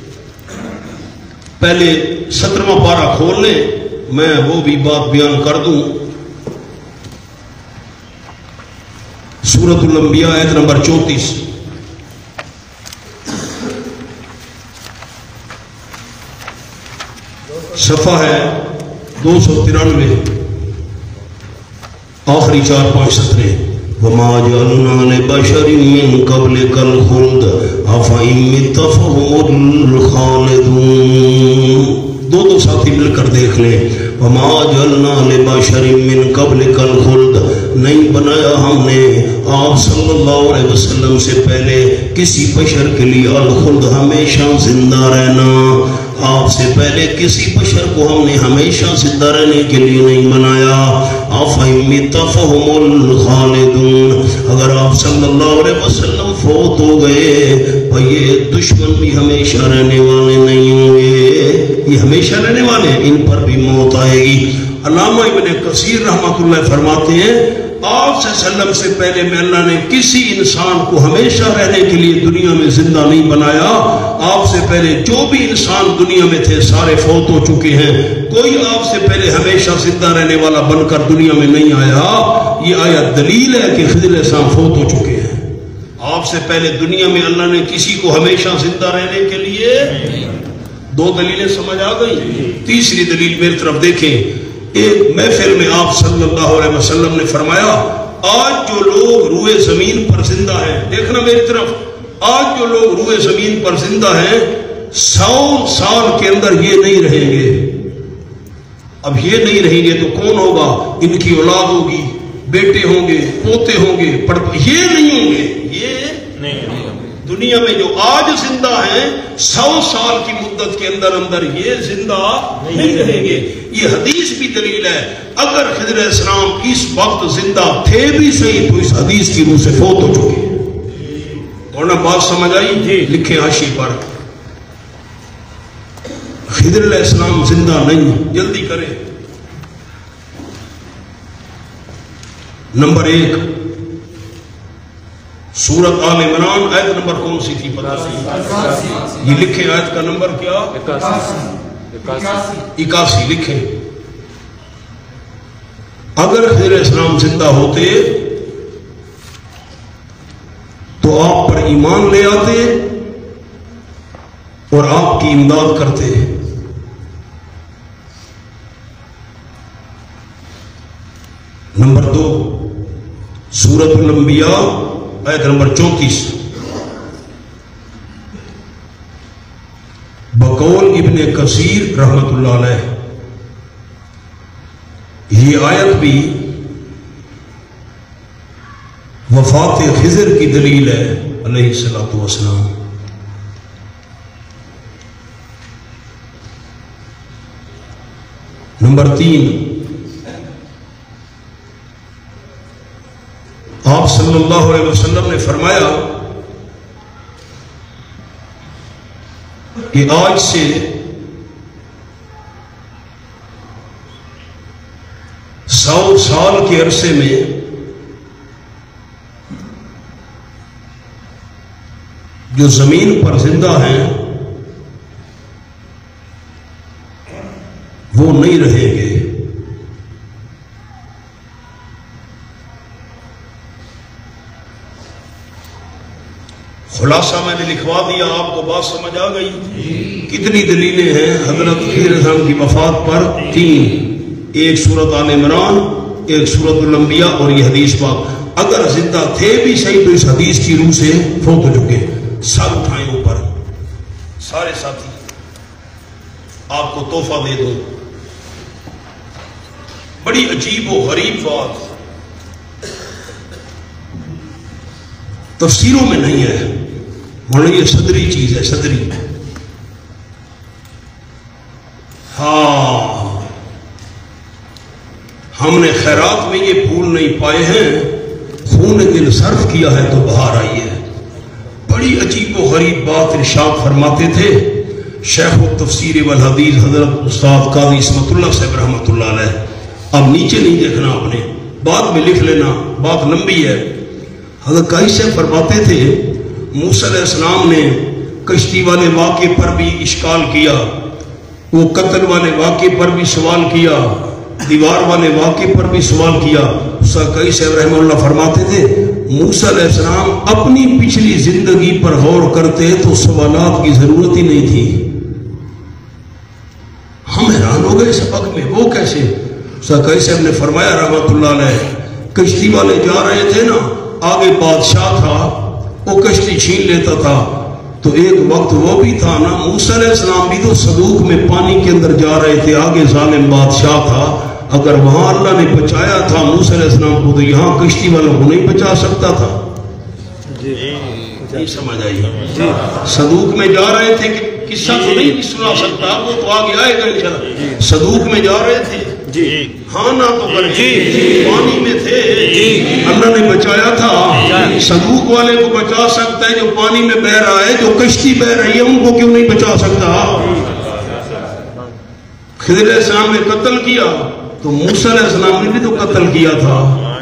پہلے سترواں پارہ کھول لیں، میں وہ بھی بات بیان کر دوں۔ سورۃ الانبیاء آیت نمبر چونتیس۔ صفحہ ہے دو سو ترانوے، آخری چار پانچ سطریں۔ وَمَا جَعَلْنَا لِبَشَرٍ مِّن قَبْلِكَ الْخُلْدَ أَفَإِن مِّتَّ فَهُمُ الْخَالِدُونَ۔ دو دو ساتھی مل کر دیکھ لیں۔ وَمَا جَعَلْنَا لِبَشَرٍ مِّن قَبْلِكَ الْخُلْدَ، نہیں بنایا ہم نے آپ صلی اللہ علیہ وسلم سے پہلے کسی بشر کے لیے الخلد، ہمیشہ زندہ رہنا۔ آپ سے پہلے کسی بشر کو ہم نے ہمیشہ زندہ رہنے کے لیے نہیں بنایا۔ أَفَإِن مِّتَّ فَهُمُ الْخَالِدُونَ، اگر آپ صلی اللہ علیہ وسلم فوت ہو گئے تو یہ دشمن بھی ہمیشہ رہنے والے نہیں ہوں گے، یہ ہمیشہ رہنے والے، ان پر بھی موت آئے گی۔ علامہ ابن کثیر رحمۃ اللہ فرماتے ہیں آپ صلی اللہ علیہ وسلم سے پہلے میں اللہ نے کسی انسان کو ہمیشہ رہنے کے لیے دنیا میں زندہ نہیں بنایا۔ آپ سے پہلے جو بھی انسان دنیا میں تھے سارے فوت ہو چکے ہیں، کوئی آپ سے پہلے ہمیشہ زندہ رہنے والا بن کر دنیا میں نہیں آیا۔ یہ آیت دلیل ہے کہ خضر علیہ السلام فوت ہو چکے ہیں۔ آپ سے پہلے دنیا میں اللہ نے کسی کو ہمیشہ زندہ رہنے کے لیے، دو دلیلیں سمجھ آ گئی۔ تیسری دلیل میری طرف دیکھیں، ایک محفل میں آپ صلی اللہ علیہ وسلم نے فرمایا آج جو لوگ روئے زمین پر زندہ ہیں، دیکھنا میری طرف، آج جو لوگ روئے زمین پر زندہ ہیں سو سال کے اندر یہ نہیں رہیں گے۔ اب یہ نہیں رہیں گے تو کون ہوگا؟ ان کی اولاد ہوگی، بیٹے ہوں گے، پوتے ہوں گے، پڑ یہ نہیں ہوں گے، یہ نہیں ہوں گے۔ دنیا میں جو آج زندہ ہیں سو سال کی مدت کے اندر اندر یہ زندہ نہیں رہیں گے۔ یہ حدیث بھی دلیل ہے، اگر خضر علیہ السلام اس وقت زندہ تھے بھی صحیح تو اس حدیث کی روح سے فوت ہو چکے ہیں۔ ورنہ بات سمجھ آئی؟ لکھیں حاشیے پر، خضر علیہ السلام زندہ نہیں، جلدی کریں۔ نمبر ایک، سورت آل عمران آیت نمبر کون سی تھی پتہ نہیں؟ یہ لکھیں آیت کا نمبر کیا؟ اکاسی لکھیں۔ اگر خضر علیہ السلام زندہ ہوتے تو آپ پر ایمان لے آتے اور آپ کی امداد کرتے۔ نمبر دو، سورۃ الانبیاء آیت نمبر چونتیس، بقول ابن کثیر رحمت اللہ علیہ، یہ آیت بھی وفات خضر کی دلیل ہے علیہ الصلوۃ والسلام۔ نمبر تین، آپ صلی اللہ علیہ وسلم نے فرمایا کہ آج سے سو سال کے عرصے میں جو زمین پر زندہ ہیں وہ نہیں رہیں گے۔ خلاصہ میں نے لکھوا دیا، آپ کو بات سمجھ آ گئی؟ کتنی دلیلیں ہیں حضرت خضر علیہ السلام کی وفات پر؟ تین، ایک سورۃ آل عمران، ایک سورۃ الانبیاء اور یہ حدیث پاک۔ اگر زندہ تھے بھی صحیح تو اس حدیث کی روح سے فوت ہو چکے۔ سر اٹھائیں اوپر، سارے ساتھی آپ کو تحفہ دے دو، بڑی عجیب و غریب بات، تفسیروں میں نہیں ہے، مگر یہ صدری چیز ہے، صدری۔ ہاں ہم نے خیرات میں یہ پھول نہیں پائے ہیں، خون دل صرف کیا ہے تو بہار آئی ہے۔ بڑی عجیب و غریب بات ارشاد فرماتے تھے شیخ التفسیر والحدیث حضرت استاد قاضی عصمت اللہ صاحب رحمۃ اللہ علیہ۔ اب نیچے نہیں دیکھنا آپ نے، بعد میں لکھ لینا، بات لمبی ہے۔ حضرت قاضی صاحب فرماتے تھے موسیٰ علیہ السلام نے کشتی والے واقعے پر بھی اشکال کیا، وہ قتل والے واقعے پر بھی سوال کیا، دیوار والے واقعے پر بھی سوال کیا۔ قاضی صاحب رحمہ اللہ فرماتے تھے موسیٰ علیہ السلام اپنی پچھلی زندگی پر غور کرتے تو سوالات کی ضرورت ہی نہیں تھی۔ ہم حیران ہو گئے سبق میں، وہ کیسے؟ قاضی صاحب نے فرمایا رحمۃ اللہ علیہ، کشتی والے جا رہے تھے نا، آگے بادشاہ تھا، وہ کشتی چھین لیتا تھا، تو ایک وقت وہ بھی تھا نا، موسیٰ علیہ السلام بھی تو صدوق میں پانی کے اندر جا رہے تھے، آگے ظالم بادشاہ تھا، اگر وہاں اللہ نے بچایا تھا موسیٰ علیہ السلام کو تو یہاں کشتی والوں کو نہیں بچا سکتا تھا؟ نہیں سمجھ آئی؟ صدوق میں جا رہے تھے، قصہ تو نہیں سنا سکتا، وہ تو آگے آئے گا انشاءاللہ۔ صدوق میں جا رہے تھے، ہاں نہ تو کر پانی میں تھے، اللہ نے بچایا تھا۔ صدوق والے کو بچا سکتا ہے جو پانی میں بہ رہا ہے، جو کشتی بہ رہی ہے ان کو کیوں نہیں بچا سکتا؟ خضر علیہ السلام نے قتل کیا تو موسیٰ علیہ السلام نے بھی تو قتل کیا تھا،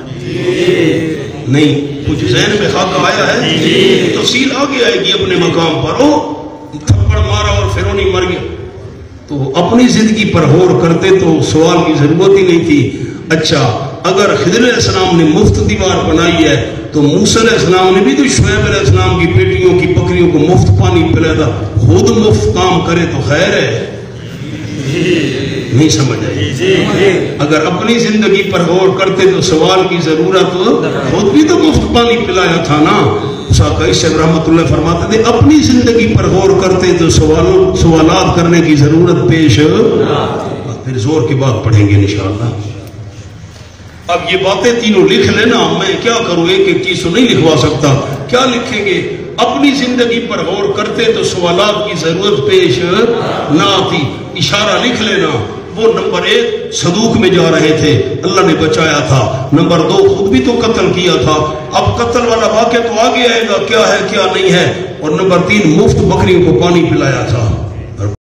نہیں کچھ ذہن میں خاکہ آیا ہے؟ تفصیل آگے آئے گی اپنے مقام پر۔ وہ تھپڑ مارا اور فرعون مر گیا، تو اپنی زندگی پر غور کرتے تو سوال کی ضرورت ہی نہیں تھی۔ اچھا اگر خضر علیہ السلام نے مفت دیوار بنائی ہے تو موسیٰ علیہ السلام نے بھی تو شعیب علیہ السلام کی بیٹیوں کی بکریوں کو مفت پانی پلایا تھا، خود مفت کام کرے تو خیر ہے؟ نہیں سمجھ آئی؟ اگر اپنی زندگی پر غور کرتے تو سوال کی ضرورت، خود بھی تو مفت پانی پلایا تھا نا۔ قاضی صاحب رحمۃ اللہ فرماتے تھے اپنی زندگی پر غور کرتے تو سوالات کرنے کی ضرورت پیش، پھر زور کی بات پڑھیں گے انشاءاللہ۔ اب یہ باتیں تینوں لکھ لینا، میں کیا کروں، ایک ایک چیز تو نہیں لکھوا سکتا، کیا لکھیں گے؟ اپنی زندگی پر غور کرتے تو سوالات کی ضرورت پیش نہ آتی، اشارہ لکھ لینا۔ وہ نمبر ایک صدوق میں جا رہے تھے، اللہ نے بچایا تھا۔ نمبر دو خود بھی تو قتل کیا تھا، اب قتل والا واقعہ تو آگے آئے گا کیا ہے کیا نہیں ہے۔ اور نمبر تین مفت بکریوں کو پانی پلایا تھا۔